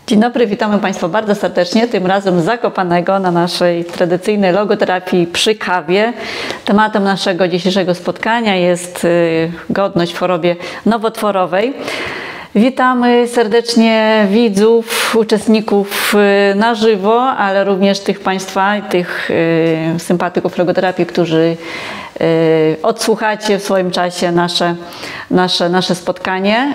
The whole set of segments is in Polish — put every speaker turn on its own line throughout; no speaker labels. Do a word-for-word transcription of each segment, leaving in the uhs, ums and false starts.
Dzień dobry, witamy Państwa bardzo serdecznie, tym razem z Zakopanego na naszej tradycyjnej logoterapii przy kawie. Tematem naszego dzisiejszego spotkania jest godność w chorobie nowotworowej. Witamy serdecznie widzów, uczestników na żywo, ale również tych Państwa i tych sympatyków logoterapii, którzy odsłuchacie w swoim czasie nasze, nasze, nasze spotkanie.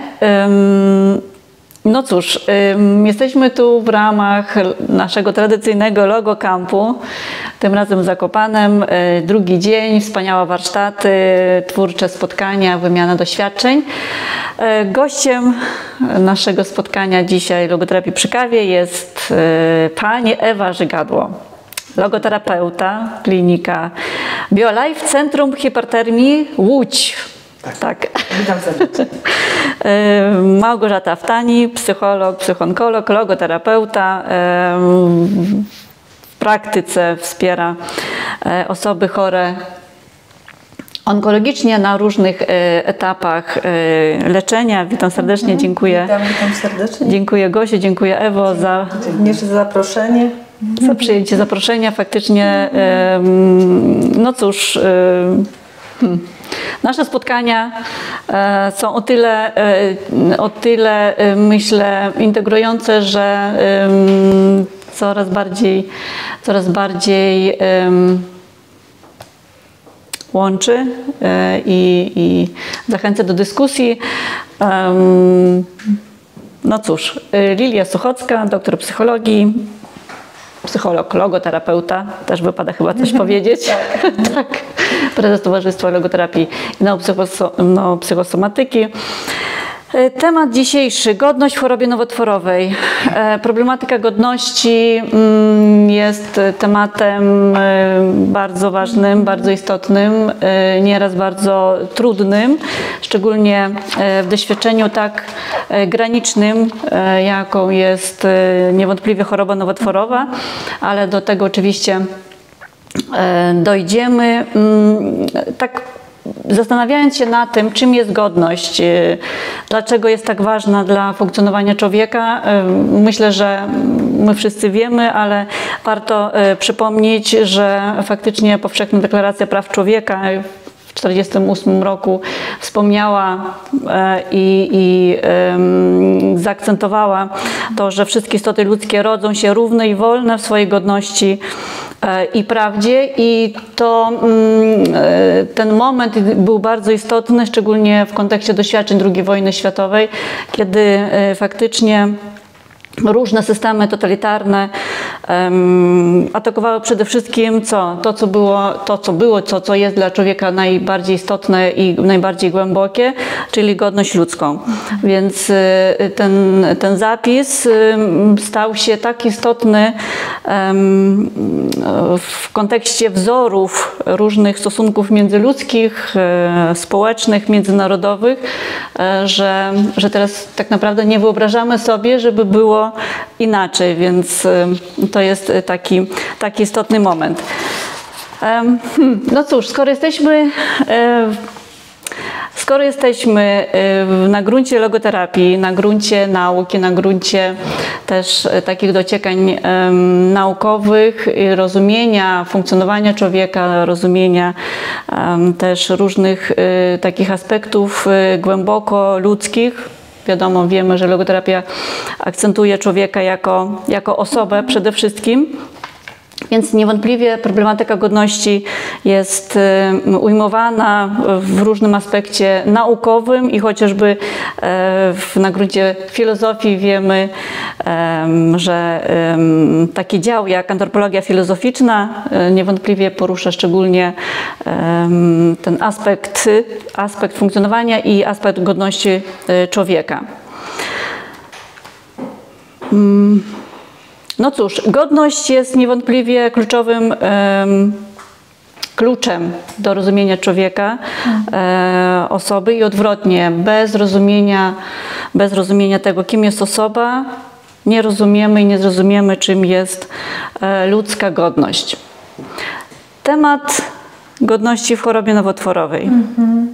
No cóż, jesteśmy tu w ramach naszego tradycyjnego Logo Campu, tym razem w Zakopanem. Drugi dzień, wspaniałe warsztaty, twórcze spotkania, wymiana doświadczeń. Gościem naszego spotkania dzisiaj Logoterapii przy kawie jest pani Ewa Żygadło, logoterapeuta, klinika BioLife, Centrum Hipertermii Łódź.
Tak.
tak.
Witam serdecznie.
Małgorzata Aftani, psycholog, psychonkolog, logoterapeuta. W praktyce wspiera osoby chore onkologicznie na różnych etapach leczenia. Witam serdecznie, mhm. dziękuję.
Witam, witam serdecznie.
Dziękuję Gosiu, dziękuję Ewo za,
również za zaproszenie.
Za przyjęcie zaproszenia. Faktycznie, no cóż, hmm. nasze spotkania e, są o tyle, e, o tyle e, myślę integrujące, że e, coraz bardziej, coraz bardziej e, łączy e, i, i zachęca do dyskusji. E, no cóż, Lilia Suchocka, doktor psychologii, psycholog, logoterapeuta, też wypada chyba coś powiedzieć. Tak. Prezes Towarzystwa Logoterapii i Neopsychosomatyki. Temat dzisiejszy, godność w chorobie nowotworowej. Problematyka godności jest tematem bardzo ważnym, bardzo istotnym, nieraz bardzo trudnym, szczególnie w doświadczeniu tak granicznym, jaką jest niewątpliwie choroba nowotworowa, ale do tego oczywiście dojdziemy. Tak zastanawiając się nad tym, czym jest godność, dlaczego jest tak ważna dla funkcjonowania człowieka, myślę, że my wszyscy wiemy, ale warto przypomnieć, że faktycznie Powszechna Deklaracja Praw Człowieka w tysiąc dziewięćset czterdziestym ósmym roku wspomniała i, i um, zaakcentowała to, że wszystkie istoty ludzkie rodzą się równe i wolne w swojej godności i prawdzie, i to ten moment był bardzo istotny, szczególnie w kontekście doświadczeń drugiej wojny światowej, kiedy faktycznie różne systemy totalitarne um, atakowały przede wszystkim co? To, co było, to, co było, co, co jest dla człowieka najbardziej istotne i najbardziej głębokie, czyli godność ludzką. Więc y, ten, ten zapis y, stał się tak istotny um, w kontekście wzorów różnych stosunków międzyludzkich, y, społecznych, międzynarodowych, y, że, że teraz tak naprawdę nie wyobrażamy sobie, żeby było inaczej, więc to jest taki, taki istotny moment. No cóż, skoro jesteśmy, skoro jesteśmy na gruncie logoterapii, na gruncie nauki, na gruncie też takich dociekań naukowych, rozumienia funkcjonowania człowieka, rozumienia też różnych takich aspektów głęboko ludzkich, wiadomo, wiemy, że logoterapia akcentuje człowieka jako, jako osobę przede wszystkim, więc niewątpliwie problematyka godności jest ujmowana w różnym aspekcie naukowym i chociażby na gruncie filozofii wiemy, że taki dział jak antropologia filozoficzna niewątpliwie porusza szczególnie ten aspekt, aspekt funkcjonowania i aspekt godności człowieka. No cóż, godność jest niewątpliwie kluczowym um, kluczem do rozumienia człowieka, e, osoby i odwrotnie. Bez rozumienia, bez rozumienia tego, kim jest osoba, nie rozumiemy i nie zrozumiemy, czym jest e, ludzka godność. Temat godności w chorobie nowotworowej. Mhm.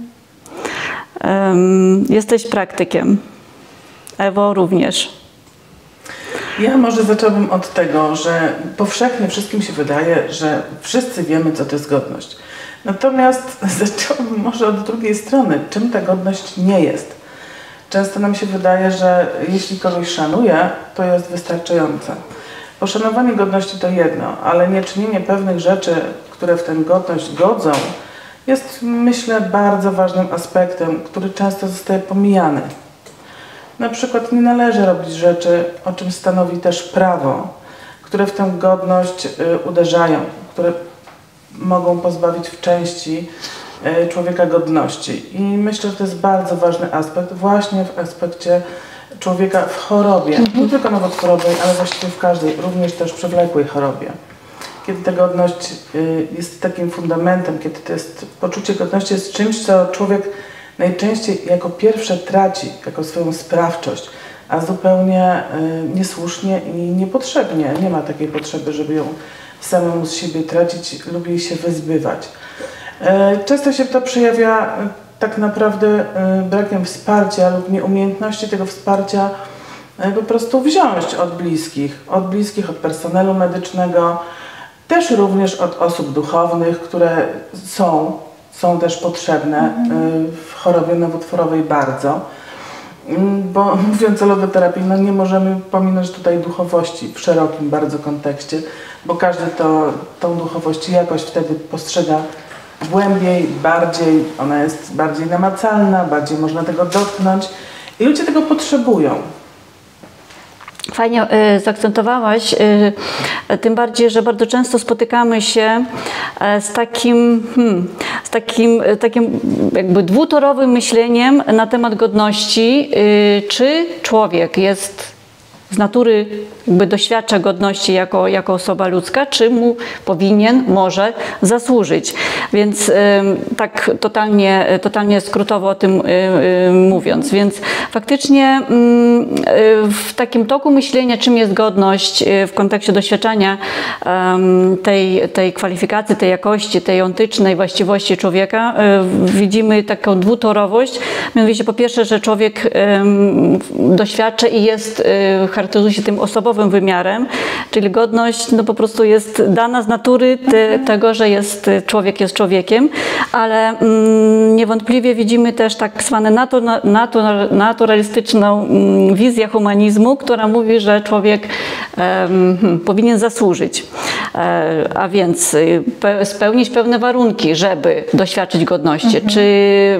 Um, jesteś praktykiem. Ewo również.
Ja może zacząłbym od tego, że powszechnie wszystkim się wydaje, że wszyscy wiemy, co to jest godność. Natomiast zacząłbym może od drugiej strony, czym ta godność nie jest. Często nam się wydaje, że jeśli kogoś szanuje, to jest wystarczające. Poszanowanie godności to jedno, ale nie czynienie pewnych rzeczy, które w tę godność godzą, jest, myślę, bardzo ważnym aspektem, który często zostaje pomijany. Na przykład nie należy robić rzeczy, o czym stanowi też prawo, które w tę godność y, uderzają, które mogą pozbawić w części y, człowieka godności. I myślę, że to jest bardzo ważny aspekt właśnie w aspekcie człowieka w chorobie, nie tylko nowotworowej, ale właściwie w każdej, również też przewlekłej chorobie. Kiedy ta godność y, jest takim fundamentem, kiedy to jest, poczucie godności jest czymś, co człowiek najczęściej jako pierwsze traci, jako swoją sprawczość, a zupełnie y, niesłusznie i niepotrzebnie. Nie ma takiej potrzeby, żeby ją samemu z siebie tracić, lubi się wyzbywać. Y, często się to przejawia y, tak naprawdę y, brakiem wsparcia lub nieumiejętności tego wsparcia y, po prostu wziąć od bliskich, od bliskich, od personelu medycznego, też również od osób duchownych, które są są też potrzebne mhm. w chorobie nowotworowej bardzo. Bo mówiąc o logoterapii, no nie możemy pominąć tutaj duchowości w szerokim bardzo kontekście, bo każdy to, tą duchowość jakoś wtedy postrzega głębiej, bardziej, ona jest bardziej namacalna, bardziej można tego dotknąć i ludzie tego potrzebują.
Fajnie y, zaakcentowałaś, y, tym bardziej, że bardzo często spotykamy się y, z takim, hmm, z takim, y, takim jakby dwutorowym myśleniem na temat godności, y, czy człowiek jest z natury jakby doświadcza godności jako, jako osoba ludzka, czy mu powinien, może zasłużyć. Więc y, tak totalnie, totalnie skrótowo o tym y, y, mówiąc. Więc faktycznie y, y, w takim toku myślenia, czym jest godność y, w kontekście doświadczania y, tej, tej kwalifikacji, tej jakości, tej ontycznej właściwości człowieka, y, widzimy taką dwutorowość. Mianowicie po pierwsze, że człowiek y, doświadcza i jest y, charakteryzuje się tym osobowym wymiarem, czyli godność no po prostu jest dana z natury te, tego, że jest, człowiek jest człowiekiem, ale mm, niewątpliwie widzimy też tak zwane natur, natur, naturalistyczną mm, wizję humanizmu, która mówi, że człowiek um, powinien zasłużyć, e, a więc pe, spełnić pewne warunki, żeby doświadczyć godności, mhm. czy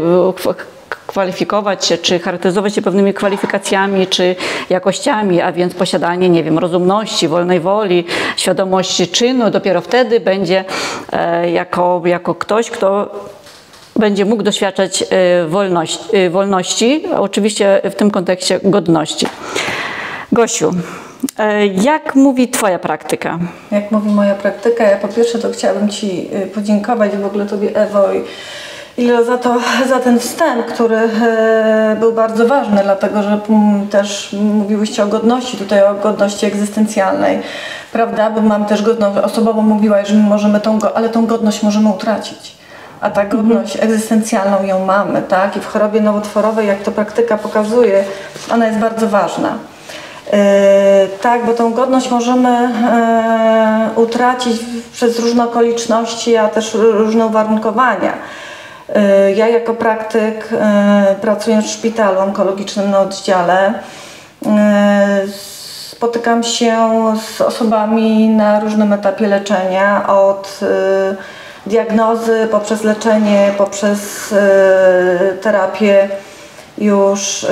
kwalifikować się, czy charakteryzować się pewnymi kwalifikacjami, czy jakościami, a więc posiadanie, nie wiem, rozumności, wolnej woli, świadomości czynu, dopiero wtedy będzie e, jako, jako ktoś, kto będzie mógł doświadczać e, wolności, e, wolności, oczywiście w tym kontekście godności. Gosiu, e, jak mówi Twoja praktyka?
Jak mówi moja praktyka, ja po pierwsze to chciałabym Ci podziękować w ogóle Tobie, Ewo, i Ilo, za, to, za ten wstęp, który e, był bardzo ważny, dlatego że m, też mówiłyście o godności, tutaj o godności egzystencjalnej, prawda? Bo mam też godność, osobowo mówiłaś, że my możemy tą, ale tą godność możemy utracić, a ta godność mhm. egzystencjalną ją mamy, tak? I w chorobie nowotworowej, jak to praktyka pokazuje, ona jest bardzo ważna. E, tak, bo tą godność możemy e, utracić przez różne okoliczności, a też różne uwarunkowania. Ja jako praktyk pracując w szpitalu onkologicznym na oddziale spotykam się z osobami na różnym etapie leczenia, od diagnozy poprzez leczenie, poprzez terapię już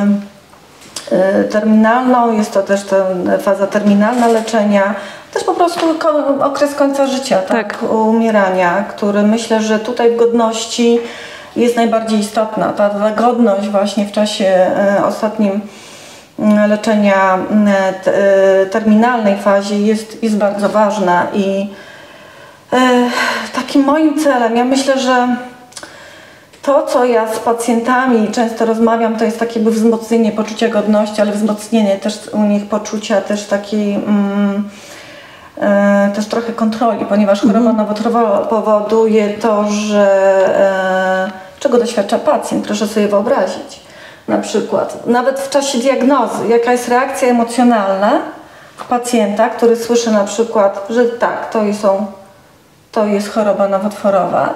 terminalną, jest to też ta faza terminalna leczenia, też po prostu okres końca życia, tak, tak, umierania, który myślę, że tutaj w godności jest najbardziej istotna. Ta, ta godność właśnie w czasie e, ostatnim leczenia te, e, terminalnej fazie jest, jest bardzo ważna i e, takim moim celem, ja myślę, że to, co ja z pacjentami często rozmawiam, to jest takie wzmocnienie poczucia godności, ale wzmocnienie też u nich poczucia też takiej mm, e, też trochę kontroli, ponieważ choroba nowotworowa powoduje to, że e, czego doświadcza pacjent, proszę sobie wyobrazić. Na przykład, nawet w czasie diagnozy, jaka jest reakcja emocjonalna, pacjenta, który słyszy na przykład, że tak, to, są, to jest choroba nowotworowa.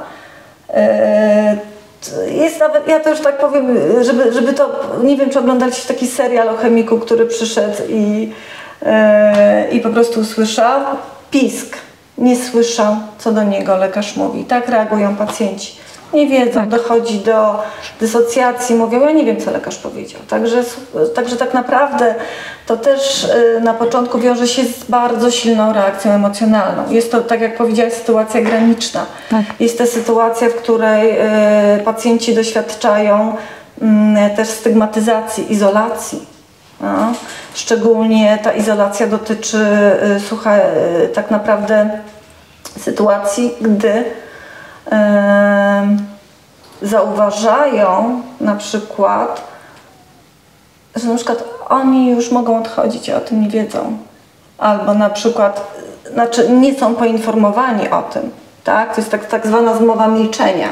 Jest nawet, ja to już tak powiem, żeby, żeby to, nie wiem, czy oglądaliście taki serial o chemiku, który przyszedł i, i po prostu usłyszał pisk. Nie słyszał, co do niego lekarz mówi. Tak reagują pacjenci. Nie wiedzą, tak. Dochodzi do dysocjacji, mówią, ja nie wiem, co lekarz powiedział. Także, także tak naprawdę to też na początku wiąże się z bardzo silną reakcją emocjonalną. Jest to, tak jak powiedziałaś, sytuacja graniczna. Tak. Jest to sytuacja, w której pacjenci doświadczają też stygmatyzacji, izolacji. No. Szczególnie ta izolacja dotyczy, słuchaj, tak naprawdę sytuacji, gdy zauważają na przykład, że na przykład oni już mogą odchodzić, a o tym nie wiedzą. Albo na przykład, znaczy nie są poinformowani o tym, tak? To jest tak, tak zwana zmowa milczenia.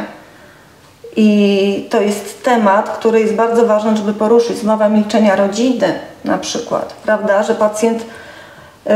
I to jest temat, który jest bardzo ważny, żeby poruszyć. Zmowa milczenia rodziny na przykład, prawda? Że pacjent yy,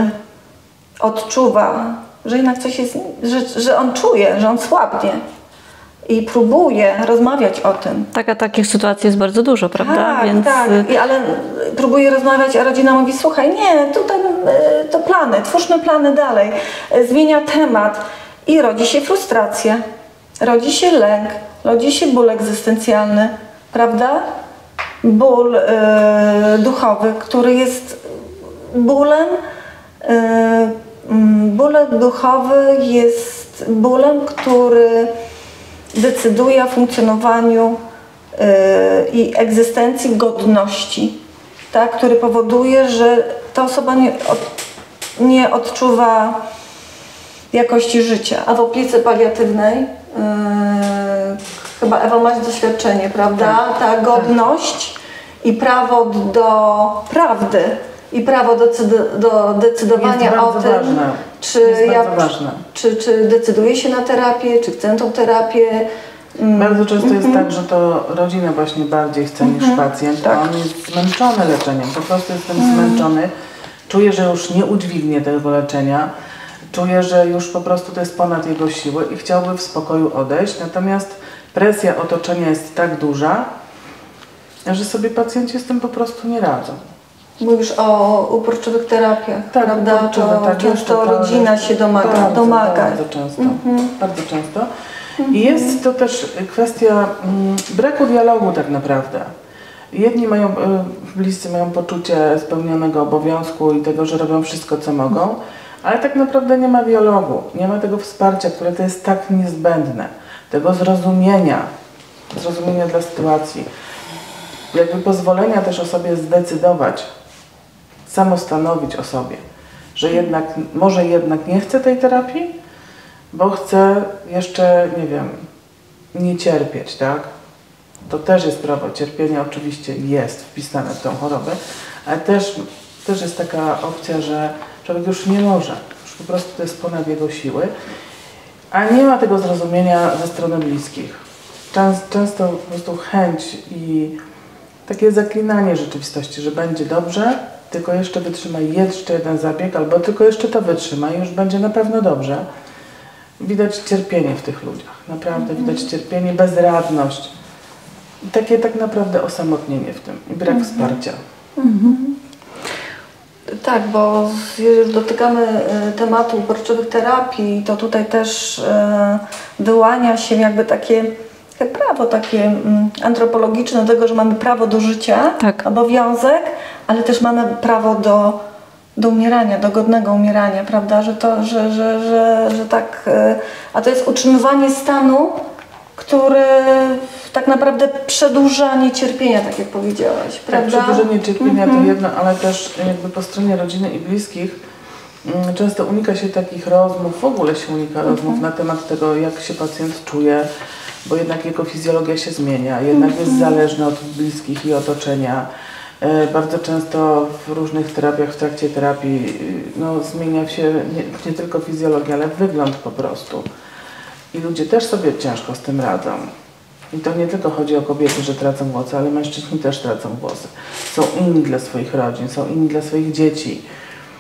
odczuwa, że jednak coś jest, że, że on czuje, że on słabnie i próbuje rozmawiać o tym.
Tak, a takich sytuacji jest bardzo dużo, prawda?
Tak,
Więc...
tak, I, ale próbuje rozmawiać, a rodzina mówi, słuchaj, nie, tutaj to plany, twórzmy plany dalej. Zmienia temat i rodzi się frustracja, rodzi się lęk, rodzi się ból egzystencjalny, prawda? Ból y, duchowy, który jest bólem, y, ból duchowy jest bólem, który decyduje o funkcjonowaniu yy, i egzystencji godności, tak? Który powoduje, że ta osoba nie, od, nie odczuwa jakości życia. A w opiece paliatywnej yy, chyba Ewa masz doświadczenie, prawda? Ta godność i prawo do prawdy i prawo do, do decydowania o tym,
ważne.
Czy,
jest
ja,
bardzo ważne.
Czy, czy decyduje się na terapię, czy chcę tą terapię.
Bardzo często mm-hmm. jest tak, że to rodzina właśnie bardziej chce mm-hmm. niż pacjent, tak. A on jest zmęczony leczeniem, po prostu jestem mm. zmęczony, czuję, że już nie udźwignie tego leczenia, czuję, że już po prostu to jest ponad jego siły i chciałby w spokoju odejść, natomiast presja otoczenia jest tak duża, że sobie pacjenci z tym po prostu nie radzą.
Mówisz o uporczywych terapiach,
tak,
prawda?
Uporczywe, tak,
często rodzina się domaga.
Bardzo,
domaga.
bardzo często. Mm-hmm. Bardzo często. Mm-hmm. I jest to też kwestia mm, braku dialogu tak naprawdę. Jedni mają, y, bliscy mają poczucie spełnionego obowiązku i tego, że robią wszystko, co mogą, ale tak naprawdę nie ma dialogu, nie ma tego wsparcia, które to jest tak niezbędne, tego zrozumienia, zrozumienia dla sytuacji, jakby pozwolenia też osobie zdecydować, samostanowić o sobie, że jednak, może jednak nie chce tej terapii, bo chce jeszcze, nie wiem, nie cierpieć, tak? To też jest prawo cierpienia, oczywiście jest wpisane w tą chorobę, ale też, też jest taka opcja, że człowiek już nie może, już po prostu to jest ponad jego siły, a nie ma tego zrozumienia ze strony bliskich. Często po prostu chęć i takie zaklinanie rzeczywistości, że będzie dobrze, tylko jeszcze wytrzymaj jeszcze jeden zabieg, albo tylko jeszcze to wytrzymaj i już będzie na pewno dobrze. Widać cierpienie w tych ludziach, naprawdę mm-hmm. widać cierpienie, bezradność i takie tak naprawdę osamotnienie w tym i brak mm-hmm. wsparcia.
Mm-hmm. Tak, bo już dotykamy tematu uporczywych terapii, to tutaj też wyłania się jakby takie prawo takie antropologiczne do tego, że mamy prawo do życia, tak. obowiązek, ale też mamy prawo do, do umierania, do godnego umierania, prawda, że to, że, że, że, że tak, a to jest utrzymywanie stanu, który tak naprawdę przedłużanie cierpienia, tak jak powiedziałaś, prawda?
Tak, przedłużenie cierpienia mm-hmm. to jedno, ale też jakby po stronie rodziny i bliskich często unika się takich rozmów, w ogóle się unika mm-hmm. rozmów na temat tego, jak się pacjent czuje, bo jednak jego fizjologia się zmienia, jednak mm-hmm. jest zależny od bliskich i otoczenia. Bardzo często w różnych terapiach, w trakcie terapii no, zmienia się nie, nie tylko fizjologia, ale wygląd po prostu. I ludzie też sobie ciężko z tym radzą. I to nie tylko chodzi o kobiety, że tracą włosy, ale mężczyźni też tracą włosy. Są inni dla swoich rodzin, są inni dla swoich dzieci.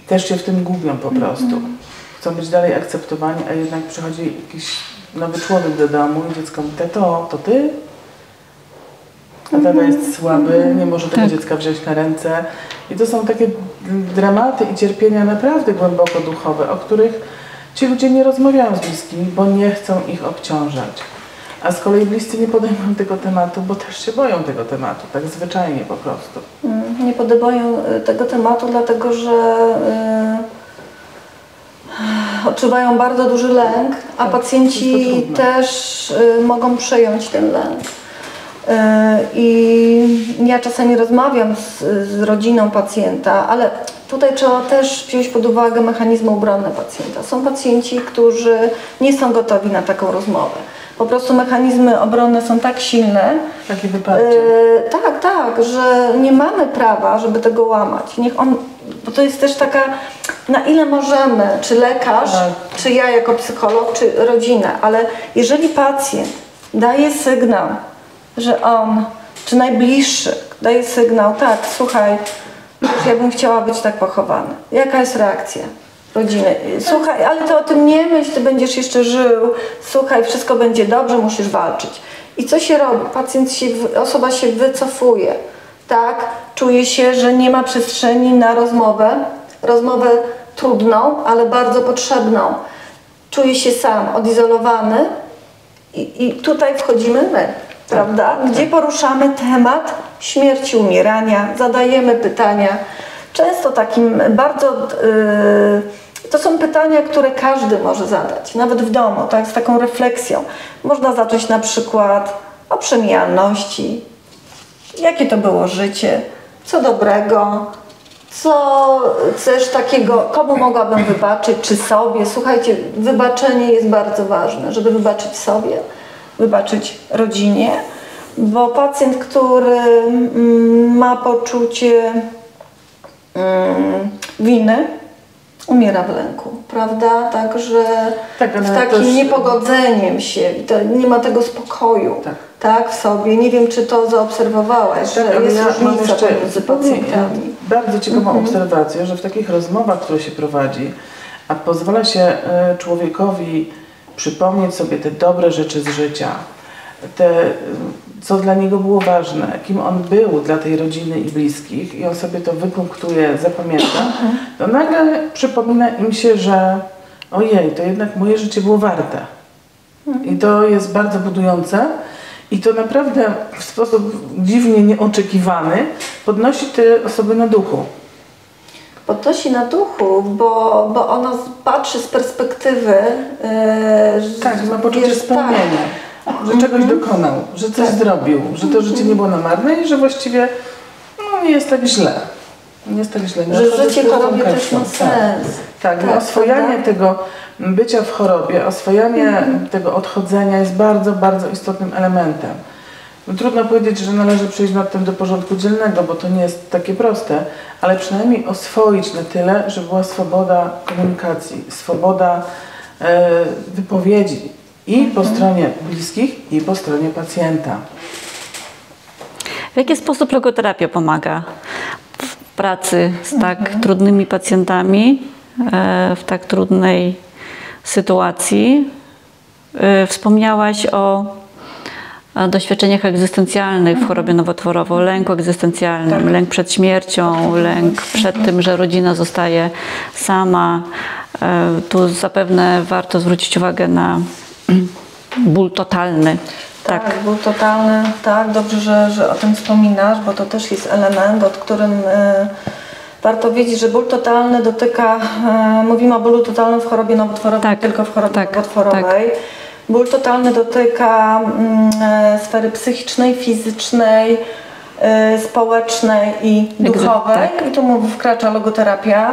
też się w tym gubią po prostu. Mm. Chcą być dalej akceptowani, a jednak przychodzi jakiś nowy człowiek do domu i dziecko mówi, tato, to ty? A tata jest słaby, nie może tego tak. dziecka wziąć na ręce. I to są takie dramaty i cierpienia naprawdę głęboko duchowe, o których ci ludzie nie rozmawiają z bliskimi, bo nie chcą ich obciążać. A z kolei bliscy nie podejmują tego tematu, bo też się boją tego tematu, tak zwyczajnie po prostu.
Nie podejmują tego tematu, dlatego że yy, odczuwają bardzo duży lęk, a tak, pacjenci też yy, mogą przejąć ten lęk. Yy, I ja czasami rozmawiam z, z rodziną pacjenta, ale tutaj trzeba też wziąć pod uwagę mechanizmy obronne pacjenta. Są pacjenci, którzy nie są gotowi na taką rozmowę. Po prostu mechanizmy obronne są tak silne,
takie wyparcie.
Yy, tak, tak, że nie mamy prawa, żeby tego łamać. Niech on, bo to jest też taka, na ile możemy, czy lekarz, tak. czy ja jako psycholog, czy rodzina, ale jeżeli pacjent daje sygnał, że on, czy najbliższy daje sygnał, tak, słuchaj, ja bym chciała być tak pochowany. Jaka jest reakcja rodziny? Słuchaj, ale ty o tym nie myśl, ty będziesz jeszcze żył. Słuchaj, wszystko będzie dobrze, musisz walczyć. I co się robi? Pacjent się, osoba się wycofuje, tak? Czuje się, że nie ma przestrzeni na rozmowę. Rozmowę trudną, ale bardzo potrzebną. Czuje się sam, odizolowany i, i tutaj wchodzimy my. Prawda? Gdzie poruszamy temat śmierci, umierania, zadajemy pytania. Często takim bardzo... Yy, to są pytania, które każdy może zadać, nawet w domu, tak, z taką refleksją. Można zacząć na przykład o przemijalności, jakie to było życie, co dobrego, co chcesz takiego, komu mogłabym wybaczyć, czy sobie. Słuchajcie, wybaczenie jest bardzo ważne, żeby wybaczyć sobie, wybaczyć rodzinie, bo pacjent, który mm, ma poczucie mm, winy, umiera w lęku, prawda? Także tak, z takim też... niepogodzeniem się, to nie ma tego spokoju, tak. tak, w sobie. Nie wiem, czy to zaobserwowałaś, tak, że jest ja różnica pomiędzy pacjentami.
Bardzo ciekawą mhm. obserwację, że w takich rozmowach, które się prowadzi, a pozwala się człowiekowi przypomnieć sobie te dobre rzeczy z życia, te, co dla niego było ważne, kim on był dla tej rodziny i bliskich i on sobie to wypunktuje, zapamięta, to nagle przypomina im się, że ojej, to jednak moje życie było warte. I to jest bardzo budujące i to naprawdę w sposób dziwnie nieoczekiwany podnosi te osoby na duchu.
Podnosi na duchu, bo, bo ona patrzy z perspektywy...
Yy, tak, ma poczucie spełnienia. Tak. Że czegoś dokonał, że coś tak. zrobił, że to życie nie było na marne i że właściwie no, nie jest tak źle. Nie jest tak źle. Nie
że życie chorobie też ma sens.
Tak, tak, oswojanie tak. tego bycia w chorobie, oswojanie mhm. tego odchodzenia jest bardzo, bardzo istotnym elementem. No, trudno powiedzieć, że należy przejść nad tym do porządku dziennego, bo to nie jest takie proste, ale przynajmniej oswoić na tyle, żeby była swoboda komunikacji, swoboda e, wypowiedzi. I po stronie bliskich, i po stronie pacjenta.
W jaki sposób logoterapia pomaga w pracy z tak mhm. trudnymi pacjentami, w tak trudnej sytuacji? Wspomniałaś o doświadczeniach egzystencjalnych w chorobie nowotworowej, lęku egzystencjalnym, tak. lęk przed śmiercią, lęk przed tym, że rodzina zostaje sama. Tu zapewne warto zwrócić uwagę na ból totalny.
Tak, tak, ból totalny, tak, dobrze, że, że o tym wspominasz, bo to też jest element, od którym y, warto wiedzieć, że ból totalny dotyka, y, mówimy o bólu totalnym w chorobie nowotworowej, tak, tylko w chorobie tak, nowotworowej. Tak. Ból totalny dotyka y, sfery psychicznej, fizycznej, y, społecznej i duchowej. Tak. I tu wkracza logoterapia.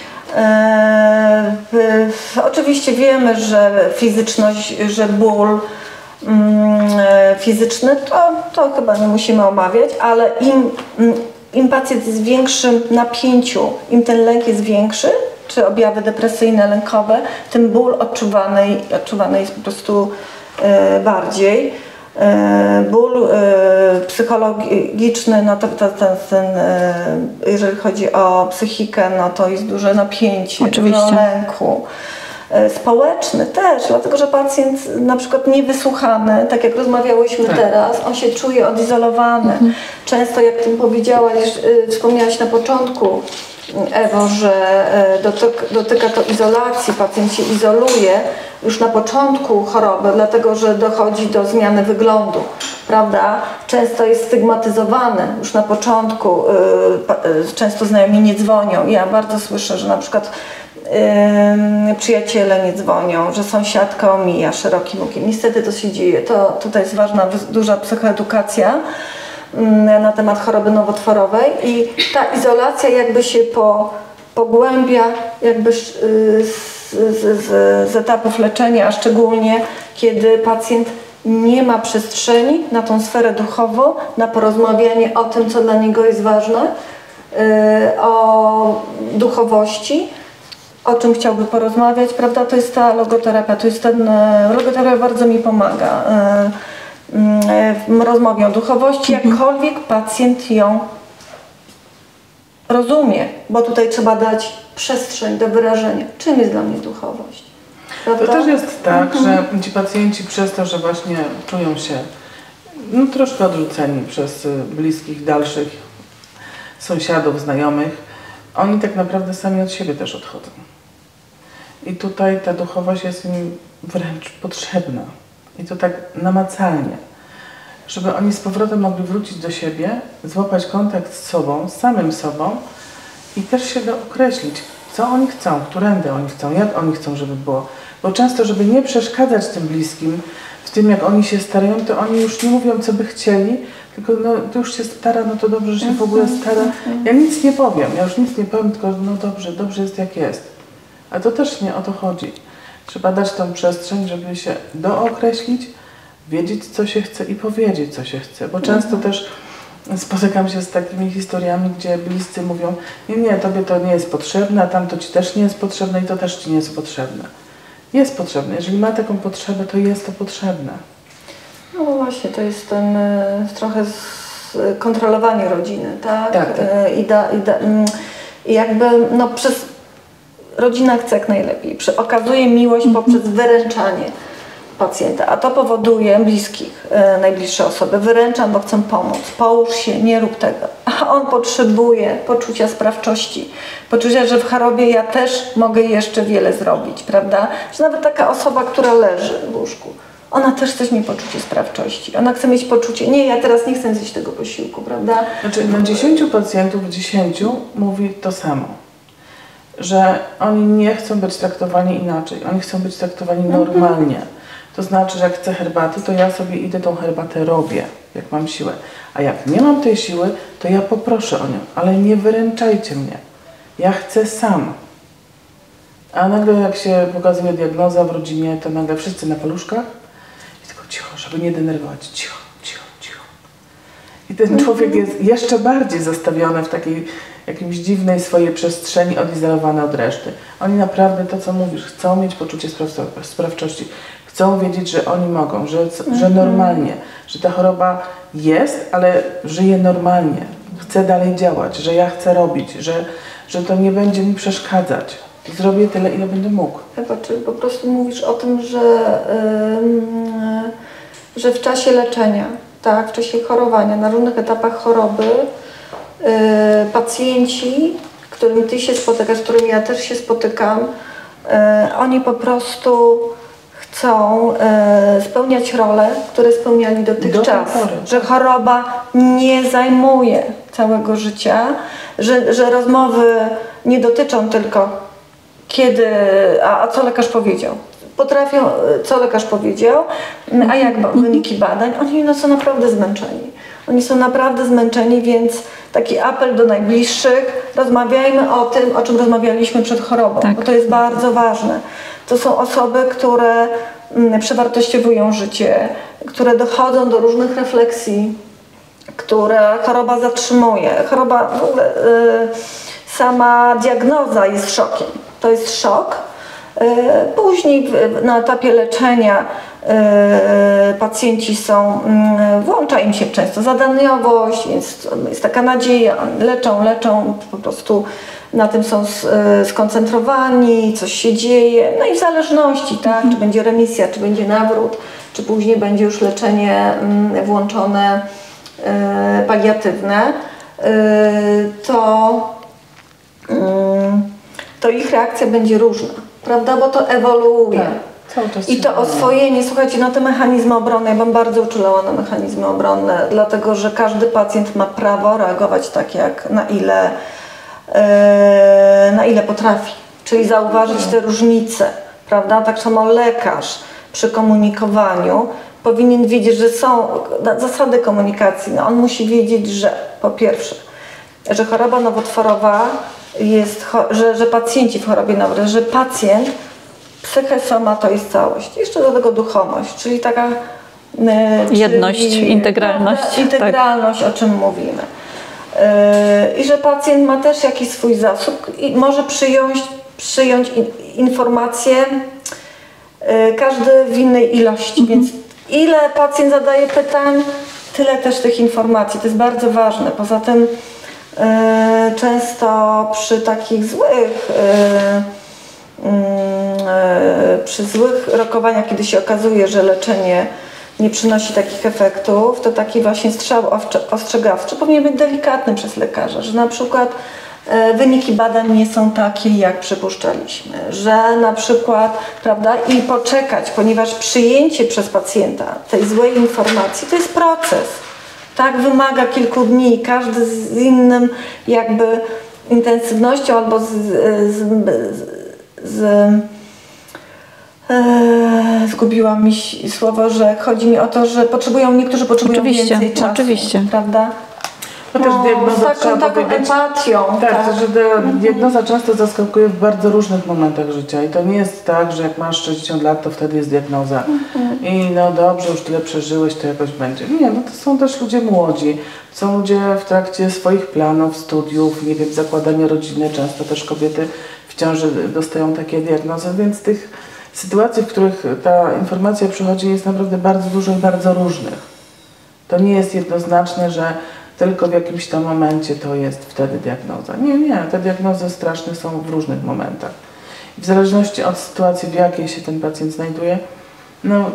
E, w, oczywiście wiemy, że fizyczność, że ból mm, fizyczny, to, to chyba nie musimy omawiać, ale im, im pacjent jest w większym napięciu, im ten lęk jest większy, czy objawy depresyjne, lękowe, tym ból odczuwany, odczuwany jest po prostu e, bardziej. ból psychologiczny, no to, to, to ten, jeżeli chodzi o psychikę, no to jest duże napięcie,
Oczywiście.
dużo lęku. Społeczny też, dlatego że pacjent na przykład niewysłuchany, tak jak rozmawiałyśmy
tak.
teraz, on się czuje odizolowany. Mhm. Często, jak tym powiedziałaś, wspomniałaś na początku, Ewo, że dotyka, dotyka to izolacji, pacjent się izoluje już na początku choroby, dlatego że dochodzi do zmiany wyglądu, prawda? Często jest stygmatyzowany już na początku, często znajomi nie dzwonią. Ja bardzo słyszę, że na przykład Yy, przyjaciele nie dzwonią, że sąsiadka omija szerokim łukiem. Niestety to się dzieje. To tutaj jest ważna, duża psychoedukacja yy, na temat choroby nowotworowej i ta izolacja jakby się po, pogłębia jakby yy, z, z, z, z etapów leczenia, a szczególnie kiedy pacjent nie ma przestrzeni na tą sferę duchową, na porozmawianie o tym, co dla niego jest ważne, yy, o duchowości, o czym chciałby porozmawiać, prawda? To jest ta logoterapia, to jest ten, logoterapia bardzo mi pomaga w rozmowie o duchowości, jakkolwiek pacjent ją rozumie, bo tutaj trzeba dać przestrzeń do wyrażenia, czym jest dla mnie duchowość. Prawda?
To też jest tak, mhm. że ci pacjenci przez to, że właśnie czują się no, troszkę odrzuceni przez bliskich, dalszych sąsiadów, znajomych, oni tak naprawdę sami od siebie też odchodzą. I tutaj ta duchowość jest im wręcz potrzebna. I to tak namacalnie. Żeby oni z powrotem mogli wrócić do siebie, złapać kontakt z sobą, z samym sobą i też się dookreślić, co oni chcą, którędy oni chcą, jak oni chcą, żeby było. Bo często, żeby nie przeszkadzać tym bliskim w tym, jak oni się starają, to oni już nie mówią, co by chcieli, tylko no, to już się stara, no to dobrze, że się w ogóle stara. Ja nic nie powiem, ja już nic nie powiem, tylko no dobrze, dobrze jest jak jest. A to też nie o to chodzi. Trzeba dać tą przestrzeń, żeby się dookreślić, wiedzieć, co się chce i powiedzieć, co się chce. Bo często też spotykam się z takimi historiami, gdzie bliscy mówią, nie, nie, tobie to nie jest potrzebne, a tamto ci też nie jest potrzebne i to też ci nie jest potrzebne. Jest potrzebne. Jeżeli ma taką potrzebę, to jest to potrzebne.
No właśnie, to jest ten y, trochę z, y, kontrolowanie rodziny, tak?
Tak, tak.
Y, i, da, i, da, y, I jakby no, przez rodzina chce jak najlepiej, Przy, okazuje miłość mm-hmm. poprzez wyręczanie pacjenta, a to powoduje bliskich, y, najbliższe osoby. Wyręczam, bo chcę pomóc, połóż się, nie rób tego. A on potrzebuje poczucia sprawczości, poczucia, że w chorobie ja też mogę jeszcze wiele zrobić, prawda? Że nawet taka osoba, która leży w łóżku, ona też chce mieć poczucie sprawczości. Ona chce mieć poczucie, nie, ja teraz nie chcę zjeść tego posiłku, prawda?
Znaczy, na dziesięciu pacjentów, dziesięciu mówi to samo. Że oni nie chcą być traktowani inaczej. Oni chcą być traktowani normalnie. To znaczy, że jak chcę herbaty, to ja sobie idę tą herbatę robię, jak mam siłę. A jak nie mam tej siły, to ja poproszę o nią. Ale nie wyręczajcie mnie. Ja chcę sam. A nagle jak się pokazuje diagnoza w rodzinie, to nagle wszyscy na paluszkach i tylko cicho, żeby nie denerwować. Cicho, cicho, cicho. I ten człowiek jest jeszcze bardziej zastawiony w takiej jakimś dziwnej swojej przestrzeni, odizolowany od reszty. Oni naprawdę to, co mówisz, chcą mieć poczucie sprawczości. Chcą wiedzieć, że oni mogą, że, że normalnie, że ta choroba jest, ale żyje normalnie. Chcę dalej działać, że ja chcę robić, że, że to nie będzie mi przeszkadzać. Zrobię tyle, ile będę mógł.
Ewa, czy po prostu mówisz o tym, że, yy, że w czasie leczenia, tak, w czasie chorowania, na różnych etapach choroby, yy, pacjenci, z którymi Ty się spotykasz, z którymi ja też się spotykam, yy, oni po prostu chcą yy, spełniać role, które spełniali dotychczas. Do że choroba nie zajmuje całego życia, że, że rozmowy nie dotyczą tylko kiedy, a, a co lekarz powiedział. Potrafią, co lekarz powiedział, a jak wyniki badań. Oni no, są naprawdę zmęczeni. Oni są naprawdę zmęczeni, więc taki apel do najbliższych, rozmawiajmy o tym, o czym rozmawialiśmy przed chorobą, tak. Bo to jest bardzo ważne. To są osoby, które mm, przewartościowują życie, które dochodzą do różnych refleksji, które choroba zatrzymuje. Choroba, w ogóle, y, sama diagnoza jest szokiem. To jest szok. Później na etapie leczenia pacjenci są, włącza im się często zadaniowość, więc jest taka nadzieja, leczą, leczą, po prostu na tym są skoncentrowani, coś się dzieje, no i w zależności, tak, czy będzie remisja, czy będzie nawrót, czy później będzie już leczenie włączone paliatywne, to, to ich reakcja będzie różna, prawda, bo to ewoluuje.
Tak.
I to oswojenie, słuchajcie, no te mechanizmy obronne, ja bym bardzo uczulała na mechanizmy obronne, dlatego że każdy pacjent ma prawo reagować tak, jak na ile, yy, na ile potrafi, czyli zauważyć te różnice, prawda? Tak samo lekarz przy komunikowaniu powinien wiedzieć, że są zasady komunikacji. No on musi wiedzieć, że po pierwsze, że choroba nowotworowa jest, że, że pacjenci w chorobie nowotworowej, że pacjent psyche, soma to jest całość. Jeszcze do tego duchowość, czyli taka
yy, jedność, czyli, integralność.
Prawda, integralność, tak. O czym mówimy. Yy, I że pacjent ma też jakiś swój zasób i może przyjąć, przyjąć in, informacje yy, każdy w innej ilości. Mhm. Więc ile pacjent zadaje pytań, tyle też tych informacji. To jest bardzo ważne. Poza tym yy, często przy takich złych yy, przy złych rokowaniach, kiedy się okazuje, że leczenie nie przynosi takich efektów, to taki właśnie strzał ostrzegawczy powinien być delikatny przez lekarza, że na przykład wyniki badań nie są takie, jak przypuszczaliśmy, że na przykład, prawda, i poczekać, ponieważ przyjęcie przez pacjenta tej złej informacji to jest proces, tak, wymaga kilku dni, każdy z innym jakby intensywnością albo z, z, z Z, e, zgubiłam mi słowo, że chodzi mi o to, że potrzebują, niektórzy potrzebują
oczywiście,
więcej czasu,
oczywiście.
prawda?
No, też diagnoza,
z taką, taką empatią.
Tak,
tak.
że diagnoza często zaskakuje w bardzo różnych momentach życia i to nie jest tak, że jak masz sześćdziesiąt lat, to wtedy jest diagnoza mhm. i no dobrze, już tyle przeżyłeś, to jakoś będzie. Nie, no to są też ludzie młodzi, są ludzie w trakcie swoich planów, studiów, nie wiem, zakładania rodziny, często też kobiety w ciąży dostają takie diagnozy, więc tych sytuacji, w których ta informacja przychodzi, jest naprawdę bardzo dużo i bardzo różnych. To nie jest jednoznaczne, że tylko w jakimś tam momencie to jest wtedy diagnoza. Nie, nie, te diagnozy straszne są w różnych momentach. I w zależności od sytuacji, w jakiej się ten pacjent znajduje, no,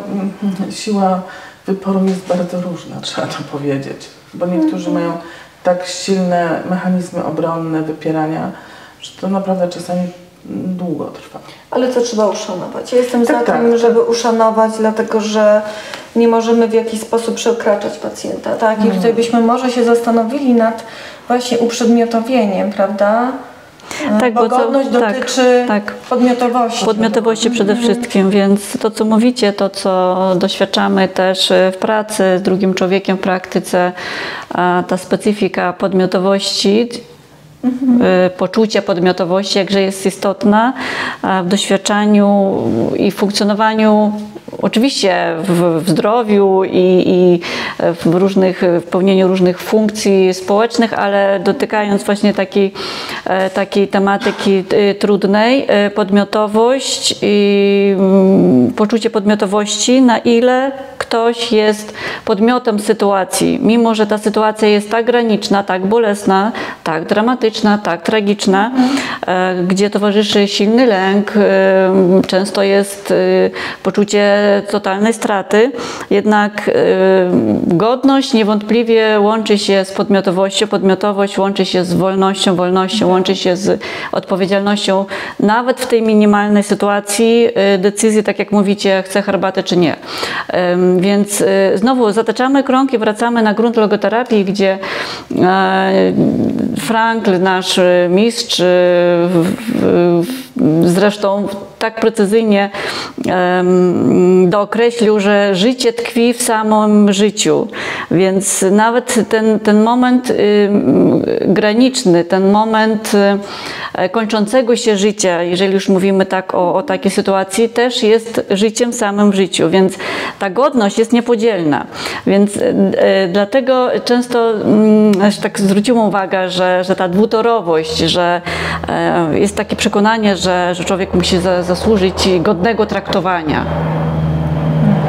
siła wyporu jest bardzo różna, trzeba to powiedzieć. Bo niektórzy mają tak silne mechanizmy obronne, wypierania, że to naprawdę czasami długo trwa.
Ale to trzeba uszanować. Ja jestem
tak,
za
tak,
tym, żeby uszanować, dlatego że nie możemy w jakiś sposób przekraczać pacjenta. Tak? I
hmm.
tutaj byśmy może się zastanowili nad właśnie uprzedmiotowieniem, prawda?
Tak, bo
godność
co,
dotyczy
tak, tak.
podmiotowości.
Podmiotowości przede wszystkim, więc to co mówicie, to co doświadczamy też w pracy z drugim człowiekiem w praktyce, ta specyfika podmiotowości, Mhm. poczucie podmiotowości, jakże jest istotna w doświadczaniu i funkcjonowaniu, oczywiście w, w zdrowiu i, i w różnych, w pełnieniu różnych funkcji społecznych, ale dotykając właśnie takiej, takiej tematyki trudnej, podmiotowość i poczucie podmiotowości, na ile ktoś jest podmiotem sytuacji, mimo że ta sytuacja jest tak graniczna, tak bolesna, tak dramatyczna, tak tragiczna, mhm. gdzie towarzyszy silny lęk, często jest poczucie totalnej straty, jednak godność niewątpliwie łączy się z podmiotowością, podmiotowość łączy się z wolnością, wolnością łączy się z odpowiedzialnością, nawet w tej minimalnej sytuacji decyzji, tak jak mówicie, chcę herbatę czy nie. Więc znowu zataczamy krąg i wracamy na grunt logoterapii, gdzie Frankl, nasz mistrz, zresztą tak precyzyjnie dookreślił, że życie tkwi w samym życiu, więc nawet ten, ten moment graniczny, ten moment kończącego się życia, jeżeli już mówimy tak o, o takiej sytuacji, też jest życiem w samym życiu, więc ta godność jest niepodzielna, więc dlatego często tak zwróciłam uwagę, że, że ta dwutorowość, że jest takie przekonanie, że, że człowiek musi za, zasłużyć godnego traktowania.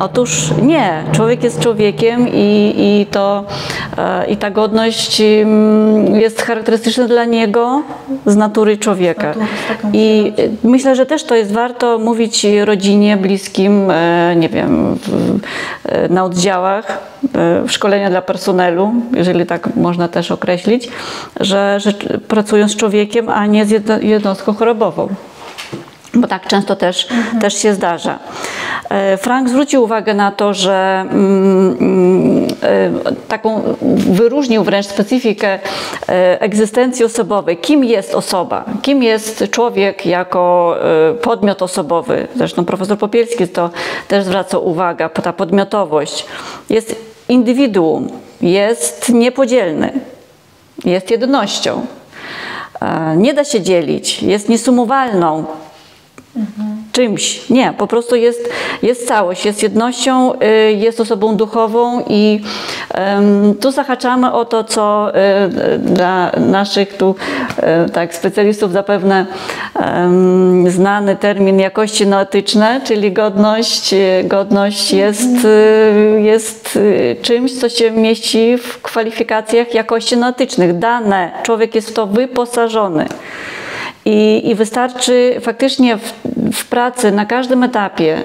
Otóż nie, człowiek jest człowiekiem i, i, to, i ta godność jest charakterystyczna dla niego z natury człowieka. I myślę, że też to jest warto mówić rodzinie, bliskim, nie wiem, w, na oddziałach, w szkolenia dla personelu, jeżeli tak można też określić, że, że pracują z człowiekiem, a nie z jednostką chorobową. Bo tak często też, mhm. też się zdarza. Frank zwrócił uwagę na to, że mm, taką wyróżnił wręcz specyfikę egzystencji osobowej. Kim jest osoba? Kim jest człowiek jako podmiot osobowy? Zresztą profesor Popielski to też zwraca uwagę, ta podmiotowość. Jest indywiduum, jest niepodzielny, jest jednością. Nie da się dzielić, jest niesumowalną mhm. czymś. Nie, po prostu jest, jest całość, jest jednością, jest osobą duchową i um, tu zahaczamy o to, co y, dla naszych tu y, tak, specjalistów zapewne um, znany termin jakości noetyczne, czyli godność. Godność jest, y, jest y, czymś, co się mieści w kwalifikacjach jakości noetycznych. Dane, człowiek jest w to wyposażony. I, I wystarczy faktycznie w, w pracy na każdym etapie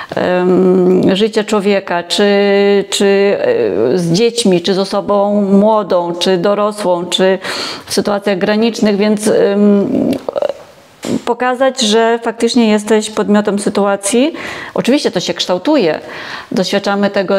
um, życia człowieka, czy, czy z dziećmi, czy z osobą młodą, czy dorosłą, czy w sytuacjach granicznych, więc um, pokazać, że faktycznie jesteś podmiotem sytuacji. Oczywiście to się kształtuje. Doświadczamy tego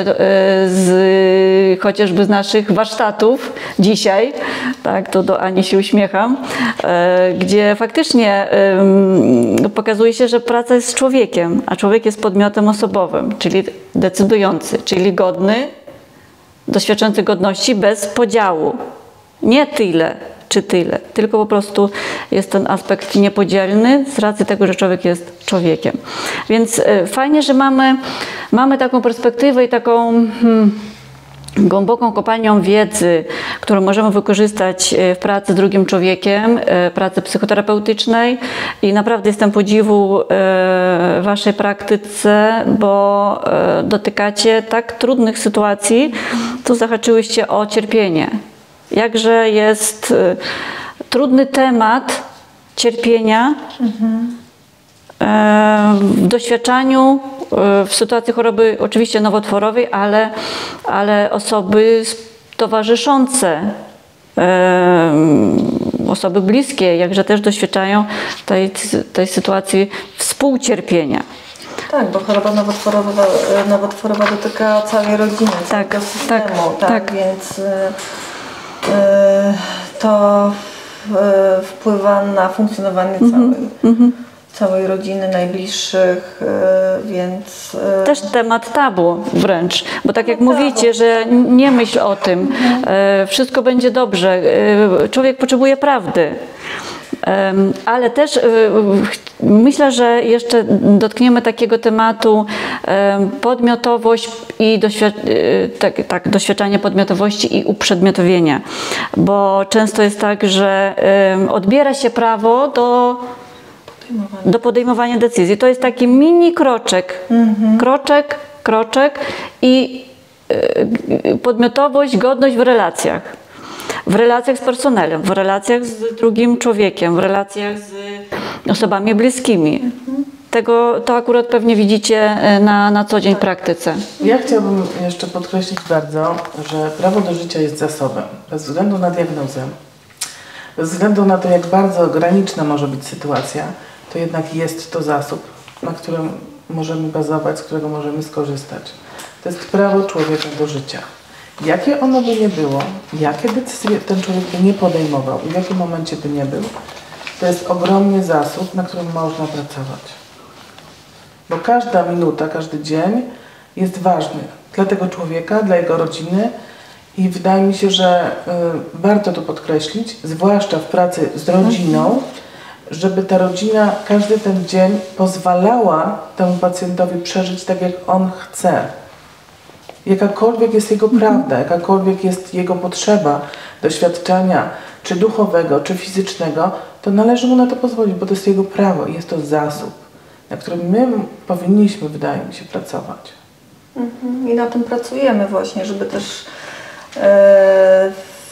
z, chociażby z naszych warsztatów dzisiaj. Tak, to do Ani się uśmiecham, gdzie faktycznie pokazuje się, że praca jest z człowiekiem, a człowiek jest podmiotem osobowym, czyli decydujący, czyli godny, doświadczający godności bez podziału. Nie tyle czy tyle, tylko po prostu jest ten aspekt niepodzielny z racji tego, że człowiek jest człowiekiem. Więc fajnie, że mamy, mamy taką perspektywę i taką hmm, głęboką kopalnią wiedzy, którą możemy wykorzystać w pracy z drugim człowiekiem, pracy psychoterapeutycznej i naprawdę jestem podziwu w waszej praktyce, bo dotykacie tak trudnych sytuacji, tu zahaczyłyście o cierpienie. Jakże jest y, trudny temat cierpienia mhm. y, w doświadczaniu, y, w sytuacji choroby oczywiście nowotworowej, ale, ale osoby towarzyszące, y, osoby bliskie, jakże też doświadczają tej, tej sytuacji współcierpienia.
Tak, bo choroba nowotworowa, nowotworowa dotyka całej rodziny, całego tak, systemu, tak, tak, tak. Więc y, to wpływa na funkcjonowanie całej, mm-hmm. całej rodziny, najbliższych, więc...
Też temat tabu wręcz, bo tak jak tabu. Mówicie, że nie myśl o tym, mm-hmm. wszystko będzie dobrze, człowiek potrzebuje prawdy. Ale też myślę, że jeszcze dotkniemy takiego tematu podmiotowość i doświad tak, tak, doświadczanie podmiotowości i uprzedmiotowienia, bo często jest tak, że odbiera się prawo do, do podejmowania decyzji. To jest taki mini kroczek, mhm. kroczek, kroczek i podmiotowość, godność w relacjach. W relacjach z personelem, w relacjach z drugim człowiekiem, w relacjach z osobami bliskimi. Mhm. Tego, to akurat pewnie widzicie na, na co dzień w praktyce.
Ja chciałabym jeszcze podkreślić bardzo, że prawo do życia jest zasobem. Bez względu na diagnozę, bez względu na to, jak bardzo graniczna może być sytuacja, to jednak jest to zasób, na którym możemy bazować, z którego możemy skorzystać. To jest prawo człowieka do życia. Jakie ono by nie było, jakie decyzje ten człowiek by nie podejmował i w jakim momencie by nie był, to jest ogromny zasób, na którym można pracować. Bo każda minuta, każdy dzień jest ważny dla tego człowieka, dla jego rodziny i wydaje mi się, że y, warto to podkreślić, zwłaszcza w pracy z rodziną, żeby ta rodzina każdy ten dzień pozwalała temu pacjentowi przeżyć tak, jak on chce. Jakakolwiek jest jego prawda, jakakolwiek jest jego potrzeba doświadczenia, czy duchowego, czy fizycznego, to należy mu na to pozwolić, bo to jest jego prawo i jest to zasób, na którym my powinniśmy, wydaje mi się, pracować.
Mhm. I na tym pracujemy właśnie, żeby też e,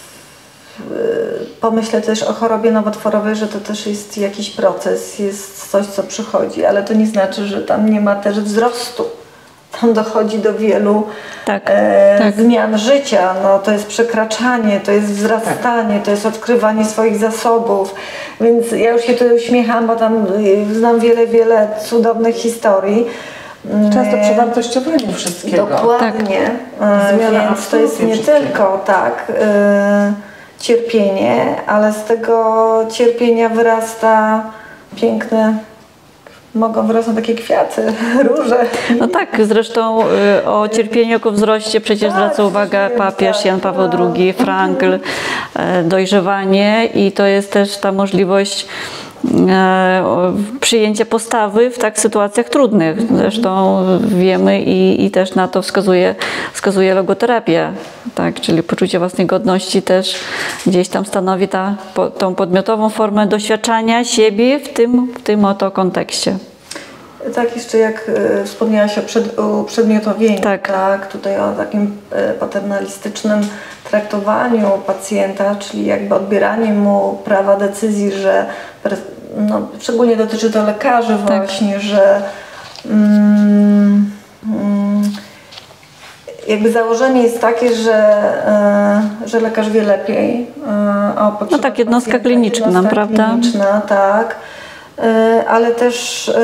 pomyśleć też o chorobie nowotworowej, że to też jest jakiś proces, jest coś, co przychodzi, ale to nie znaczy, że tam nie ma też wzrostu. Tam dochodzi do wielu
tak,
e,
tak.
zmian życia. No, to jest przekraczanie, to jest wzrastanie, to jest odkrywanie swoich zasobów. Więc ja już się tu uśmiecham, bo tam znam wiele, wiele cudownych historii.
Często przewartościowanie wszystkiego.
Dokładnie. Tak.
Zmiana
Więc to jest nie
wszystkiego.
tylko tak y, cierpienie, ale z tego cierpienia wyrasta piękne, mogą wyrosnąć takie kwiaty, róże.
No tak, zresztą y, o cierpieniu jako wzroście przecież
Tak,
zwraca uwagę
wiem,
papież
tak,
Jan Paweł
tak.
drugi, Frankl, y, dojrzewanie i to jest też ta możliwość y, przyjęcia postawy w tak sytuacjach trudnych. Zresztą wiemy i, i też na to wskazuje, wskazuje logoterapia, tak, czyli poczucie własnej godności też gdzieś tam stanowi ta, po, tą podmiotową formę doświadczania siebie w tym, w tym oto kontekście.
Tak, jeszcze jak y, wspomniałaś o przed, uprzedmiotowieniu,
Tak.
tak, tutaj o takim y, paternalistycznym traktowaniu pacjenta, czyli jakby odbieranie mu prawa decyzji, że no, szczególnie dotyczy to lekarzy
Tak.
właśnie, że mm, mm, jakby założenie jest takie, że, y, że lekarz wie lepiej y, o potrzebach
No tak, jednostka
pacjenta,
kliniczna,
jednostka
prawda?
kliniczna, tak. Y, ale też y,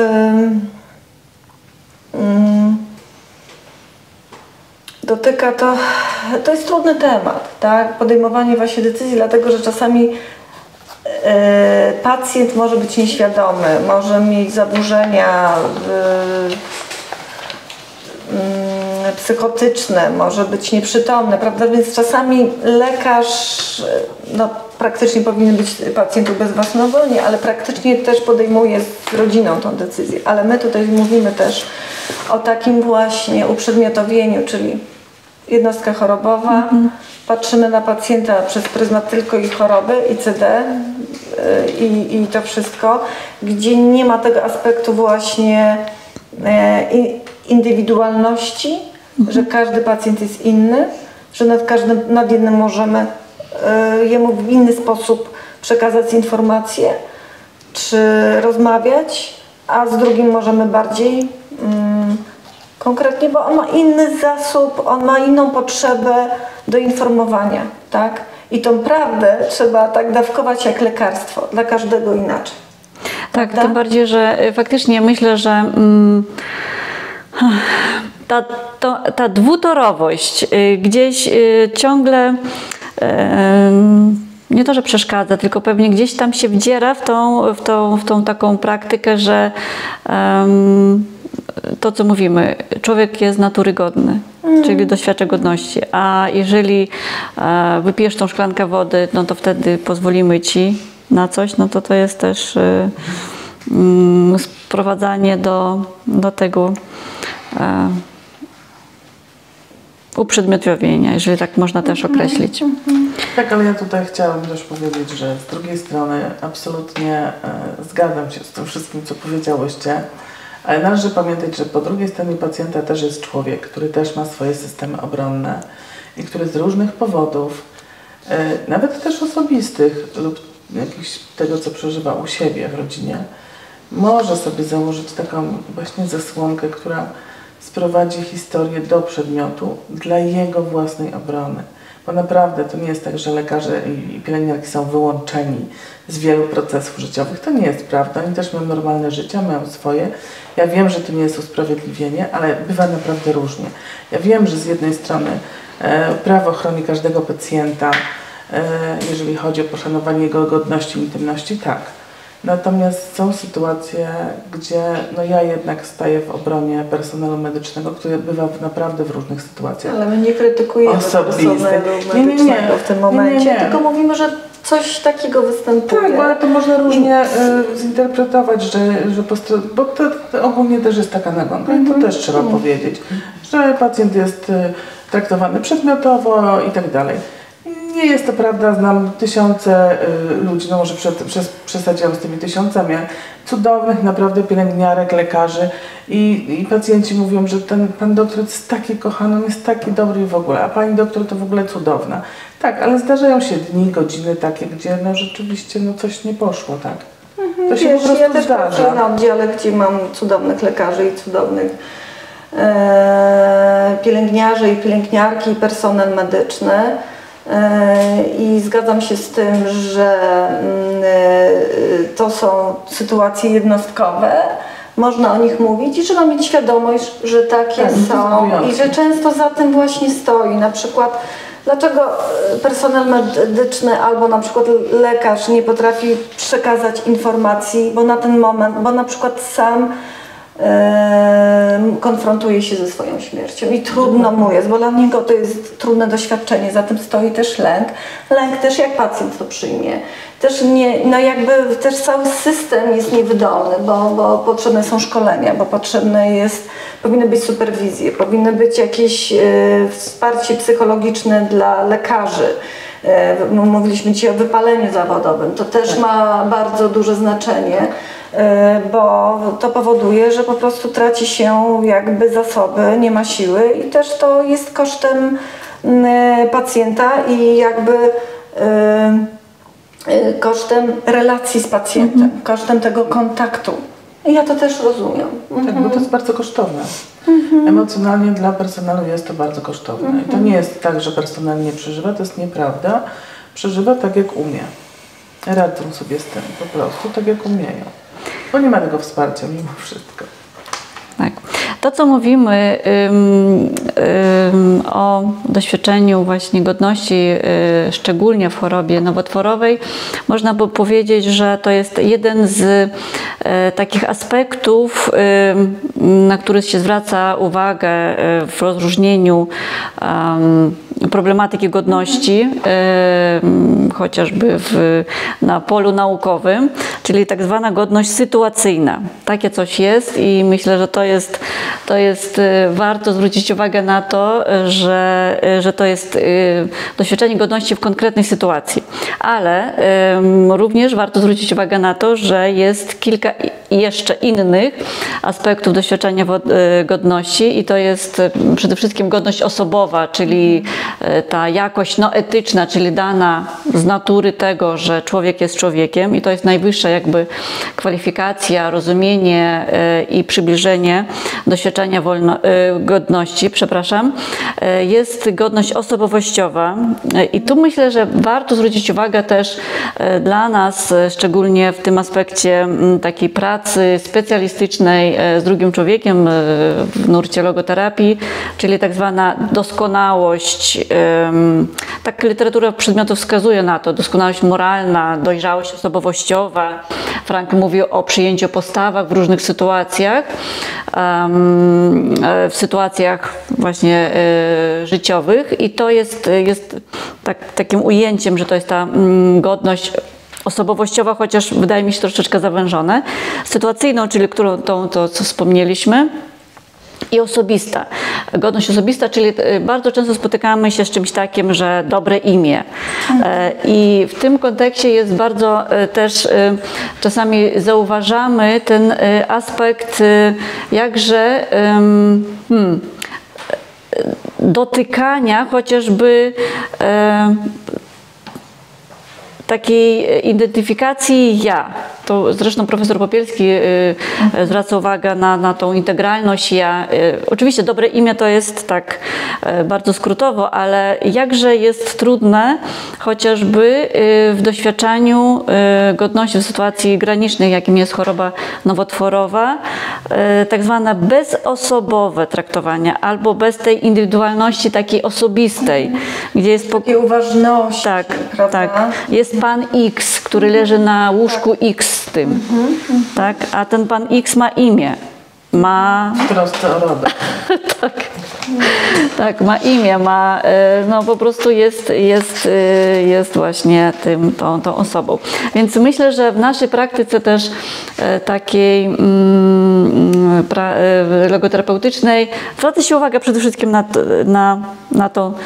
y, dotyka to, to jest trudny temat, tak? Podejmowanie właśnie decyzji, dlatego że czasami y, pacjent może być nieświadomy, może mieć zaburzenia y, y, psychotyczne, może być nieprzytomny, prawda? Więc czasami lekarz, no, praktycznie powinien być pacjentów bezwłasnowolnie, ale praktycznie też podejmuje z rodziną tą decyzję. Ale my tutaj mówimy też o takim właśnie uprzedmiotowieniu, czyli jednostka chorobowa, mhm. patrzymy na pacjenta przez pryzmat tylko i choroby, I C D i, i to wszystko, gdzie nie ma tego aspektu właśnie e, indywidualności, mhm. że każdy pacjent jest inny, że nad każdym, nad jednym możemy jemu w inny sposób przekazać informacje, czy rozmawiać, a z drugim możemy bardziej um, konkretnie, bo on ma inny zasób, on ma inną potrzebę do informowania, tak? I tą prawdę trzeba tak dawkować jak lekarstwo, dla każdego inaczej.
Tak,
prawda?
tym bardziej, że faktycznie myślę, że mm, ta, to, ta dwutorowość y, gdzieś y, ciągle nie to, że przeszkadza, tylko pewnie gdzieś tam się wdziera w tą, w tą, w tą taką praktykę, że um, to, co mówimy, człowiek jest natury godny, mm. czyli doświadcza godności, a jeżeli e, wypijesz tą szklankę wody, no to wtedy pozwolimy ci na coś, no to to jest też e, mm, sprowadzanie do, do tego e, uprzedmiotowienia, jeżeli tak można też określić.
Tak, ale ja tutaj chciałam też powiedzieć, że z drugiej strony absolutnie e, zgadzam się z tym wszystkim, co powiedziałyście, ale należy pamiętać, że po drugiej stronie pacjenta też jest człowiek, który też ma swoje systemy obronne i który z różnych powodów, e, nawet też osobistych lub jakichś tego, co przeżywa u siebie w rodzinie, może sobie założyć taką właśnie zasłonkę, która sprowadzi historię do przedmiotu dla jego własnej obrony. Bo naprawdę to nie jest tak, że lekarze i pielęgniarki są wyłączeni z wielu procesów życiowych. To nie jest prawda. Oni też mają normalne życie, mają swoje. Ja wiem, że to nie jest usprawiedliwienie, ale bywa naprawdę różnie. Ja wiem, że z jednej strony e, prawo chroni każdego pacjenta, e, jeżeli chodzi o poszanowanie jego godności i intymności, tak. Natomiast są sytuacje, gdzie no ja jednak staję w obronie personelu medycznego, który bywa w naprawdę w różnych sytuacjach.
Ale my nie krytykujemy personelu medycznego nie, nie, nie. w tym momencie, nie, nie, nie. tylko mówimy, że coś takiego występuje.
Tak, ale to można różnie I... zinterpretować, że, że post... bo to, to ogólnie też jest taka nagonka mm-hmm. i to też trzeba mm-hmm. powiedzieć, że pacjent jest traktowany przedmiotowo i tak dalej. Nie jest to prawda, znam tysiące y, ludzi, no może przed, przez, przesadziłam z tymi tysiącami, cudownych naprawdę pielęgniarek, lekarzy i, i pacjenci mówią, że ten pan doktor jest taki kochany, on jest taki dobry w ogóle, a pani doktor to w ogóle cudowna. Tak, ale zdarzają się dni, godziny takie, gdzie no rzeczywiście no coś nie poszło, tak. To się
Wiesz,
po prostu
ja też
zdarza.
pracuję na oddziale, gdzie mam cudownych lekarzy i cudownych e, pielęgniarzy i pielęgniarki i personel medyczny. I zgadzam się z tym, że to są sytuacje jednostkowe, można o nich mówić i trzeba mieć świadomość, że takie
tak,
są i że często za tym właśnie stoi. Na przykład dlaczego personel medyczny albo na przykład lekarz nie potrafi przekazać informacji, bo na ten moment, bo na przykład sam konfrontuje się ze swoją śmiercią i trudno mu jest, bo dla niego to jest trudne doświadczenie, za tym stoi też lęk. Lęk też jak pacjent to przyjmie. Też nie, no jakby też cały system jest niewydolny, bo, bo potrzebne są szkolenia, bo potrzebne jest, powinny być superwizje, powinny być jakieś e, wsparcie psychologiczne dla lekarzy. E, mówiliśmy dzisiaj o wypaleniu zawodowym, to też tak. ma bardzo duże znaczenie. Bo to powoduje, że po prostu traci się jakby zasoby, nie ma siły i też to jest kosztem pacjenta i jakby kosztem relacji z pacjentem, mhm. kosztem tego kontaktu. I ja to też rozumiem.
Tak,
mhm.
bo to jest bardzo kosztowne.
Mhm.
Emocjonalnie dla personelu jest to bardzo kosztowne. Mhm. I to nie jest tak, że personel nie przeżywa, to jest nieprawda. Przeżywa tak, jak umie. Radzą sobie z tym po prostu, tak jak umieją. Bo nie ma tego wsparcia mimo wszystko.
Tak. To, co mówimy ym, ym, o doświadczeniu właśnie godności, y, szczególnie w chorobie nowotworowej, można by powiedzieć, że to jest jeden z y, takich aspektów, y, na który się zwraca uwagę y, w rozróżnieniu y, problematyki godności, y, chociażby w, na polu naukowym, czyli tak zwana godność sytuacyjna. Takie coś jest i myślę, że to jest, to jest warto zwrócić uwagę na to, że, że to jest doświadczenie godności w konkretnej sytuacji. Ale um, również warto zwrócić uwagę na to, że jest kilka jeszcze innych aspektów doświadczenia godności i to jest przede wszystkim godność osobowa, czyli ta jakość no, etyczna, czyli dana z natury tego, że człowiek jest człowiekiem i to jest najwyższa jakby kwalifikacja, rozumienie i przybliżenie doświadczenia wolno, godności, przepraszam, jest godność osobowościowa i tu myślę, że warto zwrócić uwagę też dla nas, szczególnie w tym aspekcie takiej pracy specjalistycznej z drugim człowiekiem w nurcie logoterapii, czyli tak zwana doskonałość, tak literatura przedmiotów wskazuje na to, doskonałość moralna, dojrzałość osobowościowa. Frank mówi o przyjęciu postawach w różnych sytuacjach, w sytuacjach właśnie życiowych i to jest, jest tak, takim ujęciem, że to jest ta godność osobowościowa, chociaż wydaje mi się troszeczkę zawężone, sytuacyjną, czyli którą, tą, to co wspomnieliśmy, i osobista. Godność osobista, czyli bardzo często spotykamy się z czymś takim, że dobre imię. I w tym kontekście jest bardzo też, czasami zauważamy ten aspekt jakże hmm, dotykania chociażby takiej identyfikacji ja. To zresztą profesor Popielski y, zwraca uwagę na, na tą integralność ja. Y, oczywiście dobre imię to jest tak y, bardzo skrótowo, ale jakże jest trudne chociażby y, w doświadczaniu y, godności w sytuacji granicznej, jakim jest choroba nowotworowa, y, tak zwane bezosobowe traktowanie albo bez tej indywidualności takiej osobistej, gdzie jest
takiej uważności,
tak,
prawda?
Tak. Jest pan X, który leży na łóżku X z tym, mm-hmm. tak? A ten pan X ma imię, ma...
W trosce o rodek.
tak. tak, ma imię, ma, no po prostu jest, jest, jest właśnie tym, tą, tą osobą. Więc myślę, że w naszej praktyce też takiej mm, pra, logoterapeutycznej zwraca się uwagę przede wszystkim na, na, na to,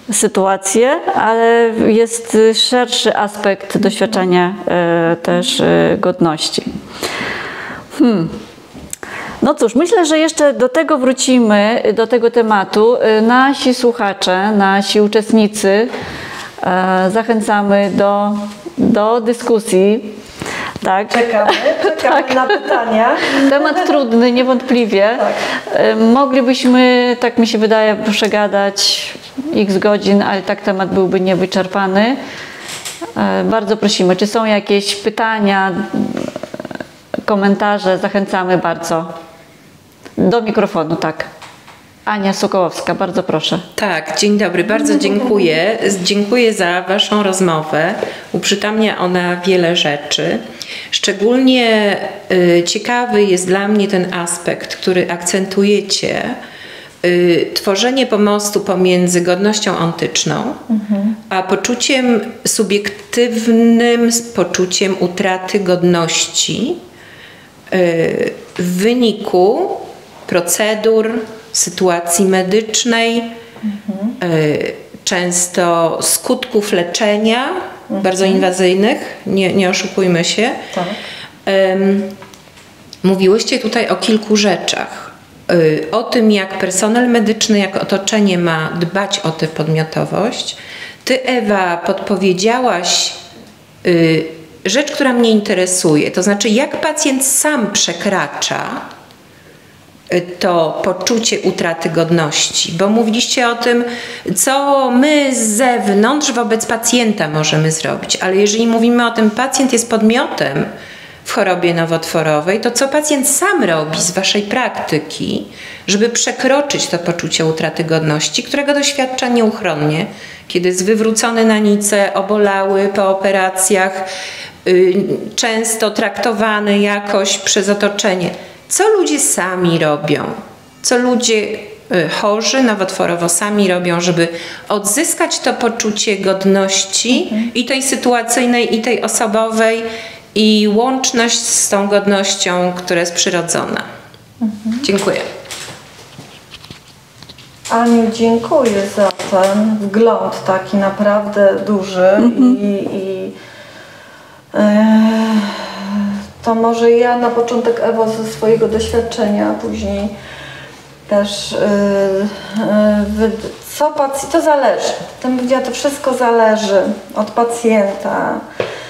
sytuację, ale jest szerszy aspekt doświadczenia e, też e, godności. Hmm. No cóż, myślę, że jeszcze do tego wrócimy, do tego tematu. Nasi słuchacze, nasi uczestnicy e, zachęcamy do, do dyskusji. Tak.
Czekamy, czekamy tak. na pytania.
Temat trudny, niewątpliwie. Tak. Moglibyśmy, tak mi się wydaje, przegadać x godzin, ale tak temat byłby niewyczerpany. Bardzo prosimy, czy są jakieś pytania, komentarze? Zachęcamy bardzo. Do mikrofonu, tak. Ania Sokołowska, bardzo proszę.
Tak, dzień dobry, bardzo dziękuję. Dziękuję za Waszą rozmowę. Uprzytamnia ona wiele rzeczy. Szczególnie y, ciekawy jest dla mnie ten aspekt, który akcentujecie. Y, tworzenie pomostu pomiędzy godnością ontyczną, mhm. a poczuciem subiektywnym, poczuciem utraty godności y, w wyniku procedur, sytuacji medycznej, mhm. y, często skutków leczenia, mhm. bardzo inwazyjnych, nie, nie oszukujmy się. Tak. Um, mówiłyście tutaj o kilku rzeczach. Y, o tym, jak personel medyczny, jak otoczenie ma dbać o tę podmiotowość. Ty, Ewa, podpowiedziałaś y, rzecz, która mnie interesuje, to znaczy jak pacjent sam przekracza to poczucie utraty godności, bo mówiliście o tym, co my z zewnątrz wobec pacjenta możemy zrobić, ale jeżeli mówimy o tym, pacjent jest podmiotem w chorobie nowotworowej, to co pacjent sam robi z Waszej praktyki, żeby przekroczyć to poczucie utraty godności, którego doświadcza nieuchronnie, kiedy jest wywrócony na nicę, obolały po operacjach, yy, często traktowany jakoś przez otoczenie. Co ludzie sami robią? Co ludzie chorzy nowotworowo sami robią, żeby odzyskać to poczucie godności mhm. i tej sytuacyjnej, i tej osobowej, i łączność z tą godnością, która jest przyrodzona. Mhm. Dziękuję.
Aniu, dziękuję za ten wgląd taki naprawdę duży mhm. i, i e, to może ja na początek, Ewo, ze swojego doświadczenia, później też yy, yy, co pacjent, to zależy. Ten powiedziała, to wszystko zależy od pacjenta.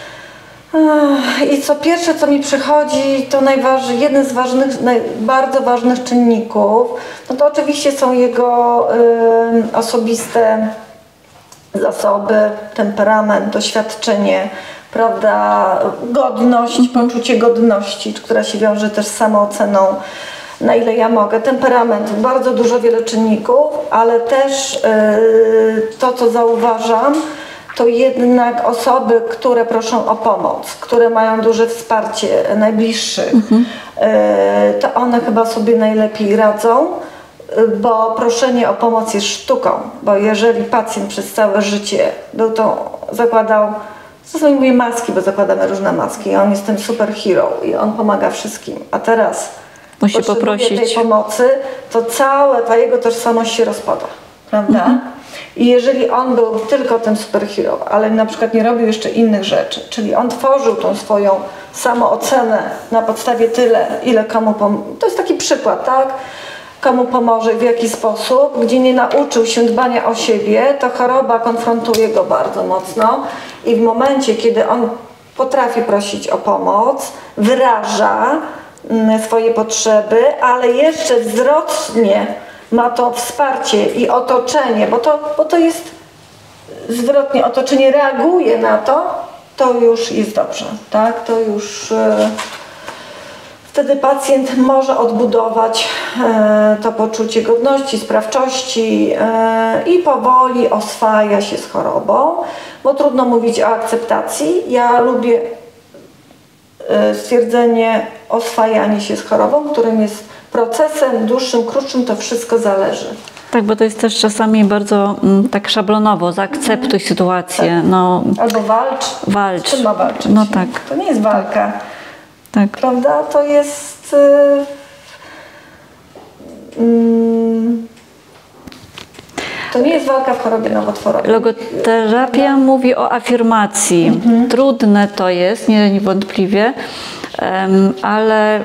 Yy, I co pierwsze, co mi przychodzi, to najważniejszy, jeden z ważnych, naj, bardzo ważnych czynników, no to oczywiście są jego yy, osobiste zasoby, temperament, doświadczenie, prawda, godność, mhm. poczucie godności, która się wiąże też z samooceną, na ile ja mogę, temperament, bardzo dużo, wiele czynników, ale też yy, to, co zauważam, to jednak osoby, które proszą o pomoc, które mają duże wsparcie najbliższych, mhm. yy, to one chyba sobie najlepiej radzą, bo proszenie o pomoc jest sztuką, bo jeżeli pacjent przez całe życie był to, zakładał, czasami mówię maski, bo zakładamy różne maski i on jest tym superhero i on pomaga wszystkim, a teraz
musi poprosić
tej pomocy, to cała ta jego tożsamość się rozpada, prawda? Mhm. I jeżeli on był tylko tym superhero, ale na przykład nie robił jeszcze innych rzeczy, czyli on tworzył tą swoją samoocenę na podstawie tyle, ile komu pomoże, to jest taki przykład, tak? Komu pomoże i w jaki sposób, gdzie nie nauczył się dbania o siebie, to choroba konfrontuje go bardzo mocno i w momencie, kiedy on potrafi prosić o pomoc, wyraża swoje potrzeby, ale jeszcze zwrotnie ma to wsparcie i otoczenie, bo to, bo to jest zwrotnie, otoczenie reaguje na to, to już jest dobrze, tak? To już e, wtedy pacjent może odbudować e, to poczucie godności, sprawczości e, i powoli oswaja się z chorobą, bo trudno mówić o akceptacji. Ja lubię e, stwierdzenie oswajanie się z chorobą, którym jest procesem dłuższym, krótszym, to wszystko zależy.
Tak, bo to jest też czasami bardzo m, tak szablonowo, zaakceptuj mm. sytuację. Tak. No,
albo walcz.
Walcz.
Z czym ma walczyć?
No tak.
To nie jest walka.
Tak.
Prawda? To jest... Yy, yy, To nie jest walka w chorobie nowotworowej.
Logoterapia mówi o afirmacji. Mhm. Trudne to jest, nie, niewątpliwie, um, ale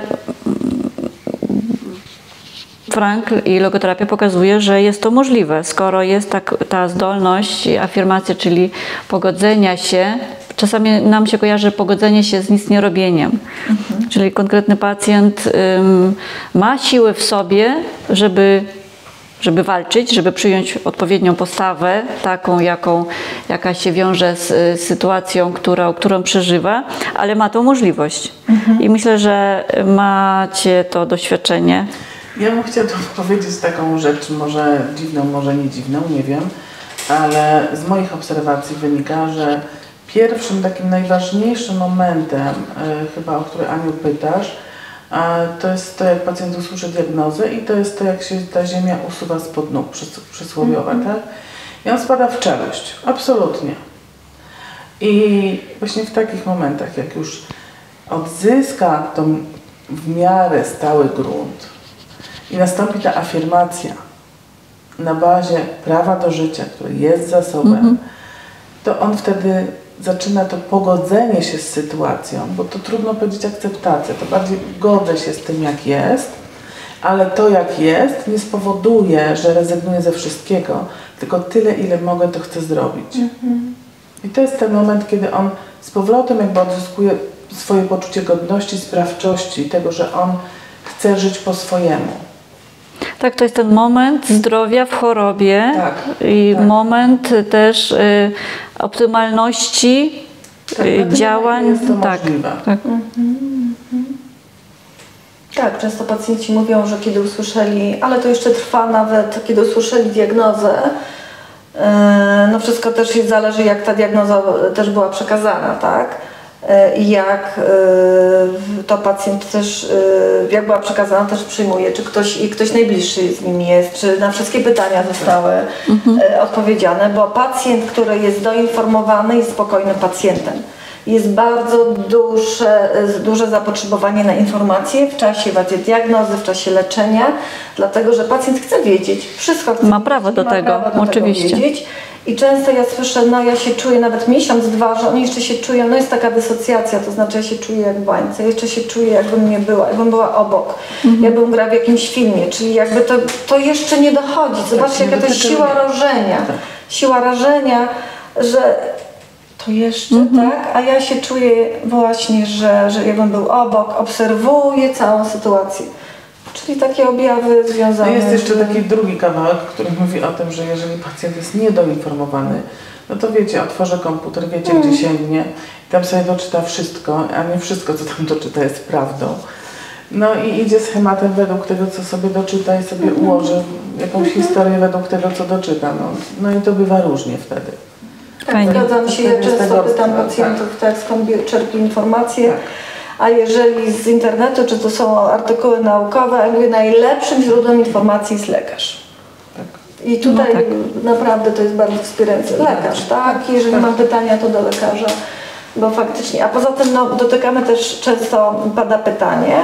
Frankl i logoterapia pokazuje, że jest to możliwe, skoro jest tak, ta zdolność afirmacji, czyli pogodzenia się. Czasami nam się kojarzy pogodzenie się z nic nie robieniem. Mhm. Czyli konkretny pacjent um, ma siłę w sobie, żeby żeby walczyć, żeby przyjąć odpowiednią postawę, taką, jaką, jaka się wiąże z, z sytuacją, którą, którą przeżywa, ale ma tą możliwość. Mhm. I myślę, że macie to doświadczenie.
Ja bym chciała tu powiedzieć taką rzecz, może dziwną, może nie dziwną, nie wiem, ale z moich obserwacji wynika, że pierwszym takim najważniejszym momentem, yy, chyba o który Aniu pytasz, to jest to, jak pacjent usłyszy diagnozę i to jest to, jak się ta ziemia usuwa spod nóg przysłowiowa, mm-hmm. tak? I on spada w czeluść, absolutnie. I właśnie w takich momentach, jak już odzyska tą w miarę stały grunt i nastąpi ta afirmacja na bazie prawa do życia, które jest zasobem, mm-hmm. to on wtedy zaczyna to pogodzenie się z sytuacją, bo to trudno powiedzieć akceptację, to bardziej godzę się z tym, jak jest, ale to, jak jest, nie spowoduje, że rezygnuję ze wszystkiego, tylko tyle, ile mogę, to chcę zrobić. Mhm. I to jest ten moment, kiedy on z powrotem jakby odzyskuje swoje poczucie godności, sprawczości, tego, że on chce żyć po swojemu.
Tak, to jest ten moment zdrowia w chorobie tak, i tak. moment też y, optymalności
tak,
y, działań.
Jest to
tak,
możliwe.
Tak.
Mhm, mhm. tak, często pacjenci mówią, że kiedy usłyszeli, ale to jeszcze trwa nawet, kiedy usłyszeli diagnozę, y, no wszystko też jest, zależy, jak ta diagnoza też była przekazana, tak? I jak y, to pacjent też, y, jak była przekazana, też przyjmuje, czy ktoś, i ktoś najbliższy z nim jest, czy na wszystkie pytania zostały mhm. y, odpowiedziane, bo pacjent, który jest doinformowany, jest spokojnym pacjentem. Jest bardzo duże, duże zapotrzebowanie na informacje w czasie diagnozy, w czasie leczenia, dlatego że pacjent chce wiedzieć, wszystko chce
Ma prawo wiedzieć, do
ma
tego,
prawo do
oczywiście.
Tego wiedzieć. I często ja słyszę, no ja się czuję nawet miesiąc, dwa, że oni jeszcze się czują, no jest taka dysocjacja, to znaczy ja się czuję jak w bańce, jeszcze się czuję jakbym nie była, jakbym była obok, mhm. jakbym grała w jakimś filmie, czyli jakby to, to jeszcze nie dochodzi. Zobaczcie, jaka to jest siła rażenia, siła rażenia, że to jeszcze, mhm. tak, a ja się czuję właśnie, że, że jakbym był obok, obserwuję całą sytuację. Czyli takie objawy związane
no jest jeszcze
z...
taki drugi kawałek, który mówi o tym, że jeżeli pacjent jest niedoinformowany, no to wiecie, otworzy komputer, wiecie hmm. gdzie sięgnie i tam sobie doczyta wszystko, a nie wszystko, co tam doczyta, jest prawdą. No i idzie schematem według tego, co sobie doczyta i sobie hmm. ułoży jakąś hmm. historię według tego, co doczyta. No, no i to bywa różnie wtedy.
Tak, zgadzam się, ja często pytam pacjentów, tak, skąd czerpię informacje. Tak. A jeżeli z internetu, czy to są artykuły naukowe, jakby najlepszym źródłem informacji jest lekarz. Tak. I tutaj no tak. naprawdę to jest bardzo wspierający lekarz, tak? Jeżeli tak. mam pytania, to do lekarza, bo faktycznie. A poza tym no, dotykamy też, często pada pytanie,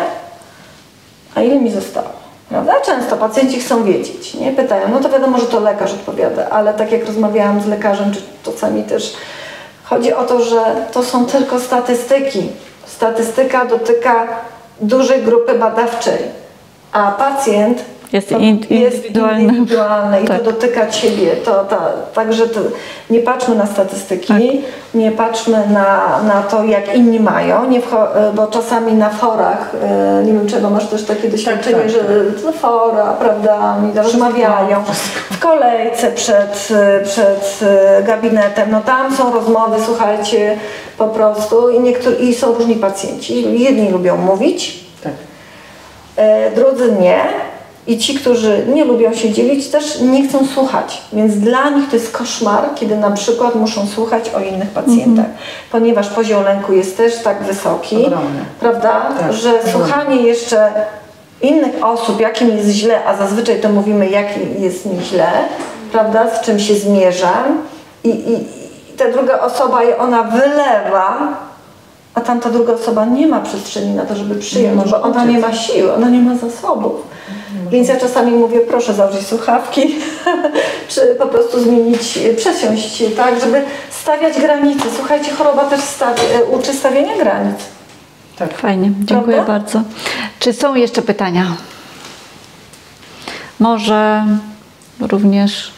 a ile mi zostało? Prawda? Często pacjenci chcą wiedzieć, nie? Pytają, no to wiadomo, że to lekarz odpowiada, ale tak jak rozmawiałam z lekarzem, czy czasami też chodzi o to, że to są tylko statystyki. Statystyka dotyka dużej grupy badawczej, a pacjent
jest, in,
jest indywidualny i tak. to dotyka Ciebie. To, to, także to, nie patrzmy na statystyki, tak. nie patrzmy na, na to, jak inni mają, nie bo czasami na forach, nie wiem czego, masz też takie doświadczenie, tak, tak, że to fora, prawda, oni rozmawiają w kolejce przed, przed gabinetem, no tam są rozmowy, słuchajcie, po prostu i, niektórzy, i są różni pacjenci. Jedni lubią mówić, tak. e, drudzy nie. I ci, którzy nie lubią się dzielić, też nie chcą słuchać. Więc dla nich to jest koszmar, kiedy na przykład muszą słuchać o innych pacjentach. Mm-hmm. Ponieważ poziom lęku jest też tak wysoki, ogromny. Prawda? Tak, że ogromny. Słuchanie jeszcze innych osób, jakim jest źle, a zazwyczaj to mówimy, jaki jest mi źle, prawda? Z czym się zmierzam. I, i, i ta druga osoba, ona wylewa, a tamta druga osoba nie ma przestrzeni na to, żeby przyjąć, bo ona nie ma siły, ona nie ma zasobów. Więc ja czasami mówię, proszę założyć słuchawki, czy po prostu zmienić, przesiąść, tak, żeby stawiać granice. Słuchajcie, choroba też stawi, uczy stawiania granic.
Tak. Fajnie, dziękuję
Prawda?
bardzo. Czy są jeszcze pytania? Może również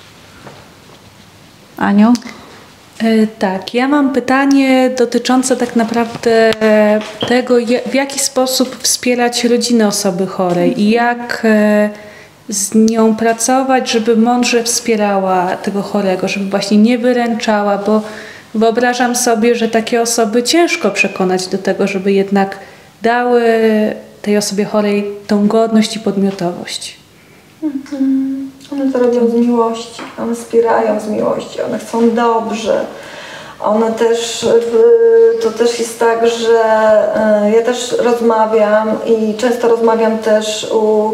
Aniu?
Tak, ja mam pytanie dotyczące tak naprawdę tego, w jaki sposób wspierać rodzinę osoby chorej i jak z nią pracować, żeby mądrze wspierała tego chorego, żeby właśnie nie wyręczała, bo wyobrażam sobie, że takie osoby ciężko przekonać do tego, żeby jednak dały tej osobie chorej tą godność i podmiotowość.
Mhm. One to robią z miłości, one wspierają z miłości, one chcą dobrze. One też, to też jest tak, że ja też rozmawiam i często rozmawiam też u,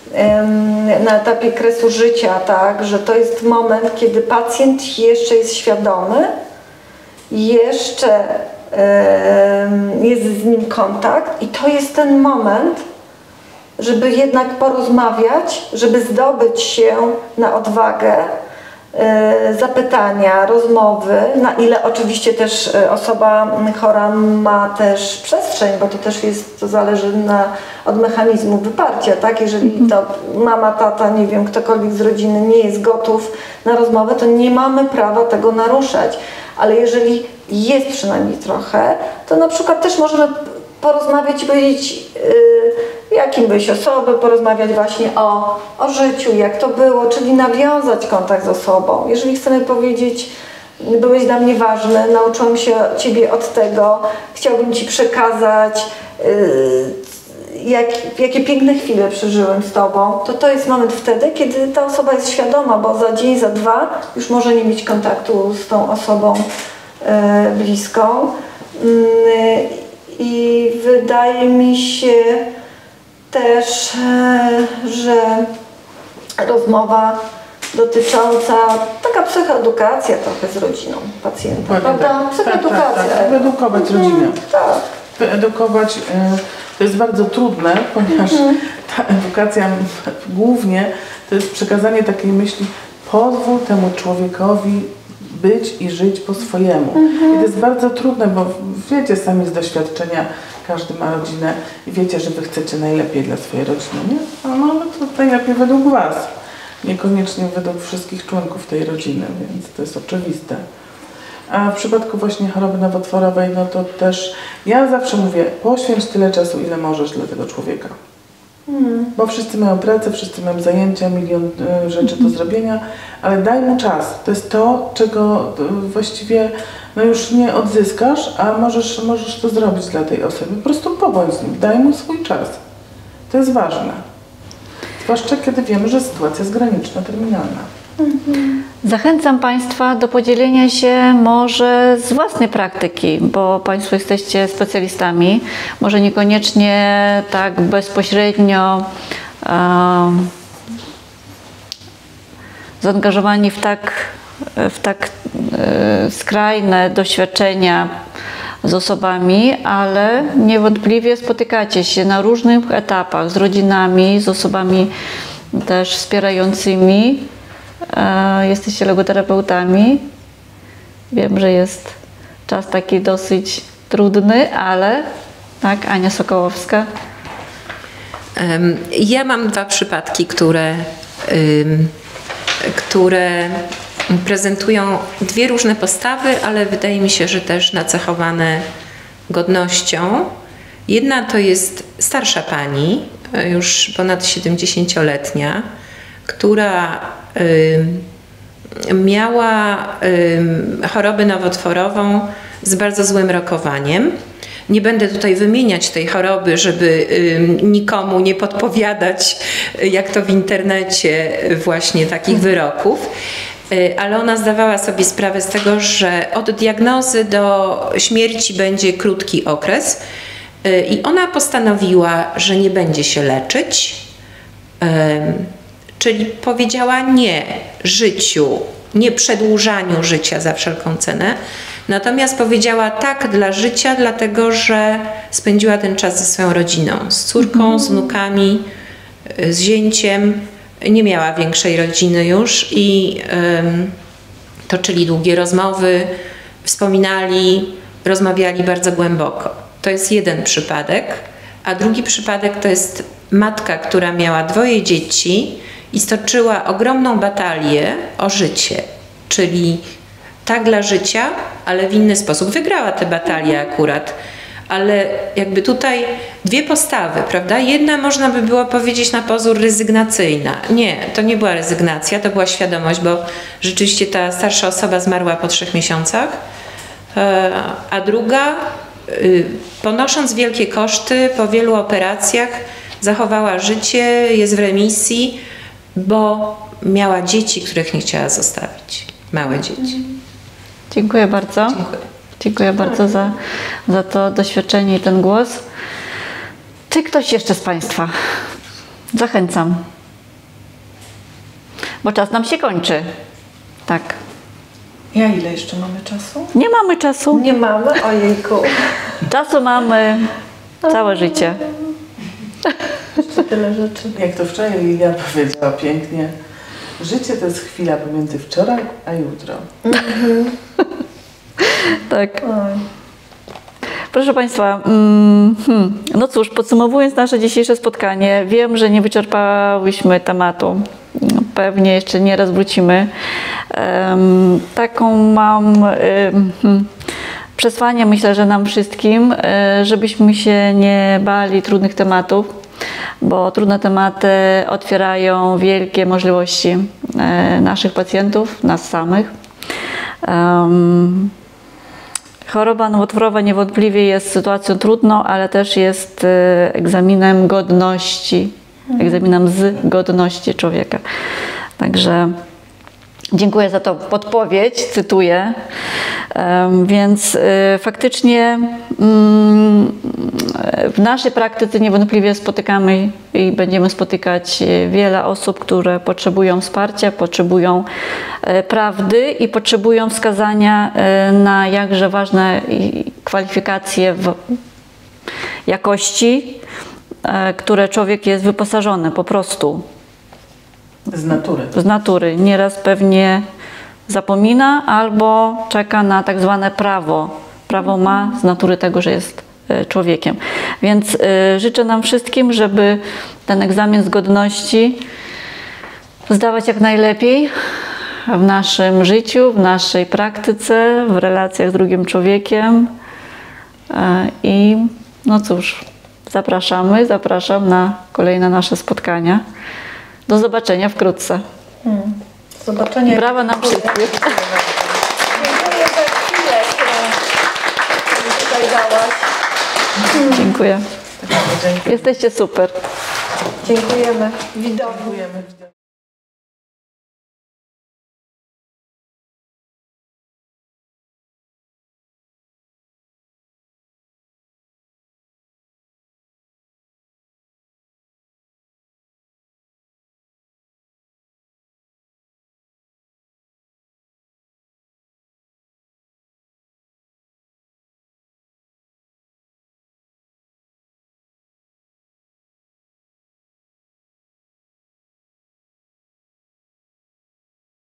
na etapie kresu życia, tak, że to jest moment, kiedy pacjent jeszcze jest świadomy, jeszcze jest z nim kontakt i to jest ten moment, żeby jednak porozmawiać, żeby zdobyć się na odwagę, zapytania, rozmowy, na ile oczywiście też osoba chora ma też przestrzeń, bo to też jest, to zależy na, od mechanizmu wyparcia, tak? Jeżeli to mama, tata, nie wiem, ktokolwiek z rodziny nie jest gotów na rozmowę, to nie mamy prawa tego naruszać, ale jeżeli jest przynajmniej trochę, to na przykład też możemy porozmawiać i powiedzieć, yy, jakim byś osoby, porozmawiać właśnie o, o życiu, jak to było, czyli nawiązać kontakt z osobą. Jeżeli chcemy powiedzieć, byłeś dla mnie ważny, nauczyłam się Ciebie od tego, chciałbym Ci przekazać, yy, jak, jakie piękne chwile przeżyłem z Tobą, to to jest moment wtedy, kiedy ta osoba jest świadoma, bo za dzień, za dwa już może nie mieć kontaktu z tą osobą yy, bliską. Yy, I wydaje mi się też, że rozmowa dotycząca, taka psychoedukacja trochę z rodziną pacjenta,
tak,
prawda?
Tak,
Psychoedukacja.
tak, tak. Wyedukować
mhm,
rodzinę.
Tak.
Wyedukować, to jest bardzo trudne, ponieważ mhm. ta edukacja głównie to jest przekazanie takiej myśli, pozwól temu człowiekowi być i żyć po swojemu. Mhm. I to jest bardzo trudne, bo wiecie sami z doświadczenia, każdy ma rodzinę i wiecie, że wy chcecie najlepiej dla swojej rodziny, nie? No ale to najlepiej według was, niekoniecznie według wszystkich członków tej rodziny, więc to jest oczywiste. A w przypadku właśnie choroby nowotworowej, no to też ja zawsze mówię, poświęć tyle czasu, ile możesz dla tego człowieka. Hmm. Bo wszyscy mają pracę, wszyscy mają zajęcia, milion y, rzeczy do zrobienia, ale daj mu czas. To jest to, czego y, właściwie no już nie odzyskasz, a możesz, możesz to zrobić dla tej osoby. Po prostu pobądź z nim, daj mu swój czas. To jest ważne. Zwłaszcza kiedy wiemy, że sytuacja jest graniczna, terminalna.
Mhm. Zachęcam Państwa do podzielenia się może z własnej praktyki, bo Państwo jesteście specjalistami, może niekoniecznie tak bezpośrednio um, zaangażowani w tak, w tak e, skrajne doświadczenia z osobami, ale niewątpliwie spotykacie się na różnych etapach z rodzinami, z osobami też wspierającymi. Jesteście logoterapeutami. Wiem, że jest czas taki dosyć trudny, ale tak, Ania Sokołowska.
Ja mam dwa przypadki, które, które prezentują dwie różne postawy, ale wydaje mi się, że też nacechowane godnością. Jedna to jest starsza pani, już ponad siedemdziesięcioletnia, która y, miała y, chorobę nowotworową z bardzo złym rokowaniem. Nie będę tutaj wymieniać tej choroby, żeby y, nikomu nie podpowiadać, jak to w internecie, właśnie takich wyroków. Y, ale ona zdawała sobie sprawę z tego, że od diagnozy do śmierci będzie krótki okres. Y, I ona postanowiła, że nie będzie się leczyć. Y, Czyli powiedziała nie życiu, nie przedłużaniu życia za wszelką cenę, natomiast powiedziała tak dla życia, dlatego że spędziła ten czas ze swoją rodziną, z córką, z wnukami, z zięciem, nie miała większej rodziny już i um, toczyli długie rozmowy, wspominali, rozmawiali bardzo głęboko. To jest jeden przypadek, a drugi przypadek to jest matka, która miała dwoje dzieci i stoczyła ogromną batalię o życie, czyli tak dla życia, ale w inny sposób. Wygrała tę batalię akurat, ale jakby tutaj dwie postawy, prawda? Jedna można by było powiedzieć na pozór rezygnacyjna. Nie, to nie była rezygnacja, to była świadomość, bo rzeczywiście ta starsza osoba zmarła po trzech miesiącach, a druga, ponosząc wielkie koszty po wielu operacjach, zachowała życie, jest w remisji, bo miała dzieci, których nie chciała zostawić. Małe dzieci.
Dziękuję bardzo.
Dziękuję.
Dziękuję bardzo za, za to doświadczenie i ten głos. Czy ktoś jeszcze z Państwa? Zachęcam. Bo czas nam się kończy. Tak.
Ja ile jeszcze mamy czasu?
Nie mamy czasu.
Nie mamy? Ojejku.
Czasu mamy całe życie.
Jeszcze tyle rzeczy.
Jak to wczoraj Lilia powiedziała pięknie, życie to jest chwila pomiędzy wczoraj a jutro.
Tak. Proszę Państwa, mm, hmm, no cóż, podsumowując nasze dzisiejsze spotkanie, wiem, że nie wyczerpałyśmy tematu. Pewnie jeszcze nieraz wrócimy. Um, taką mam um, przesłanie, myślę, że nam wszystkim, żebyśmy się nie bali trudnych tematów, bo trudne tematy otwierają wielkie możliwości naszych pacjentów, nas samych. Um, Choroba nowotworowa niewątpliwie jest sytuacją trudną, ale też jest egzaminem godności, egzaminem z godności człowieka. Także dziękuję za tą podpowiedź, cytuję. Więc faktycznie w naszej praktyce niewątpliwie spotykamy i będziemy spotykać wiele osób, które potrzebują wsparcia, potrzebują prawdy i potrzebują wskazania na jakże ważne kwalifikacje w jakości, które człowiek jest wyposażony po prostu.
Z natury.
Z natury. Nieraz pewnie zapomina albo czeka na tak zwane prawo. Prawo ma z natury tego, że jest człowiekiem. Więc życzę nam wszystkim, żeby ten egzamin z godności zdawać jak najlepiej w naszym życiu, w naszej praktyce, w relacjach z drugim człowiekiem. I no cóż, zapraszamy, zapraszam na kolejne nasze spotkania. Do zobaczenia wkrótce.
Hmm. Do zobaczenia.
Brawa nam wszystkich.
Dziękuję za chwilę, którą tutaj dałaś.
Dziękuję. Jesteście super.
Dziękujemy. Widokujemy.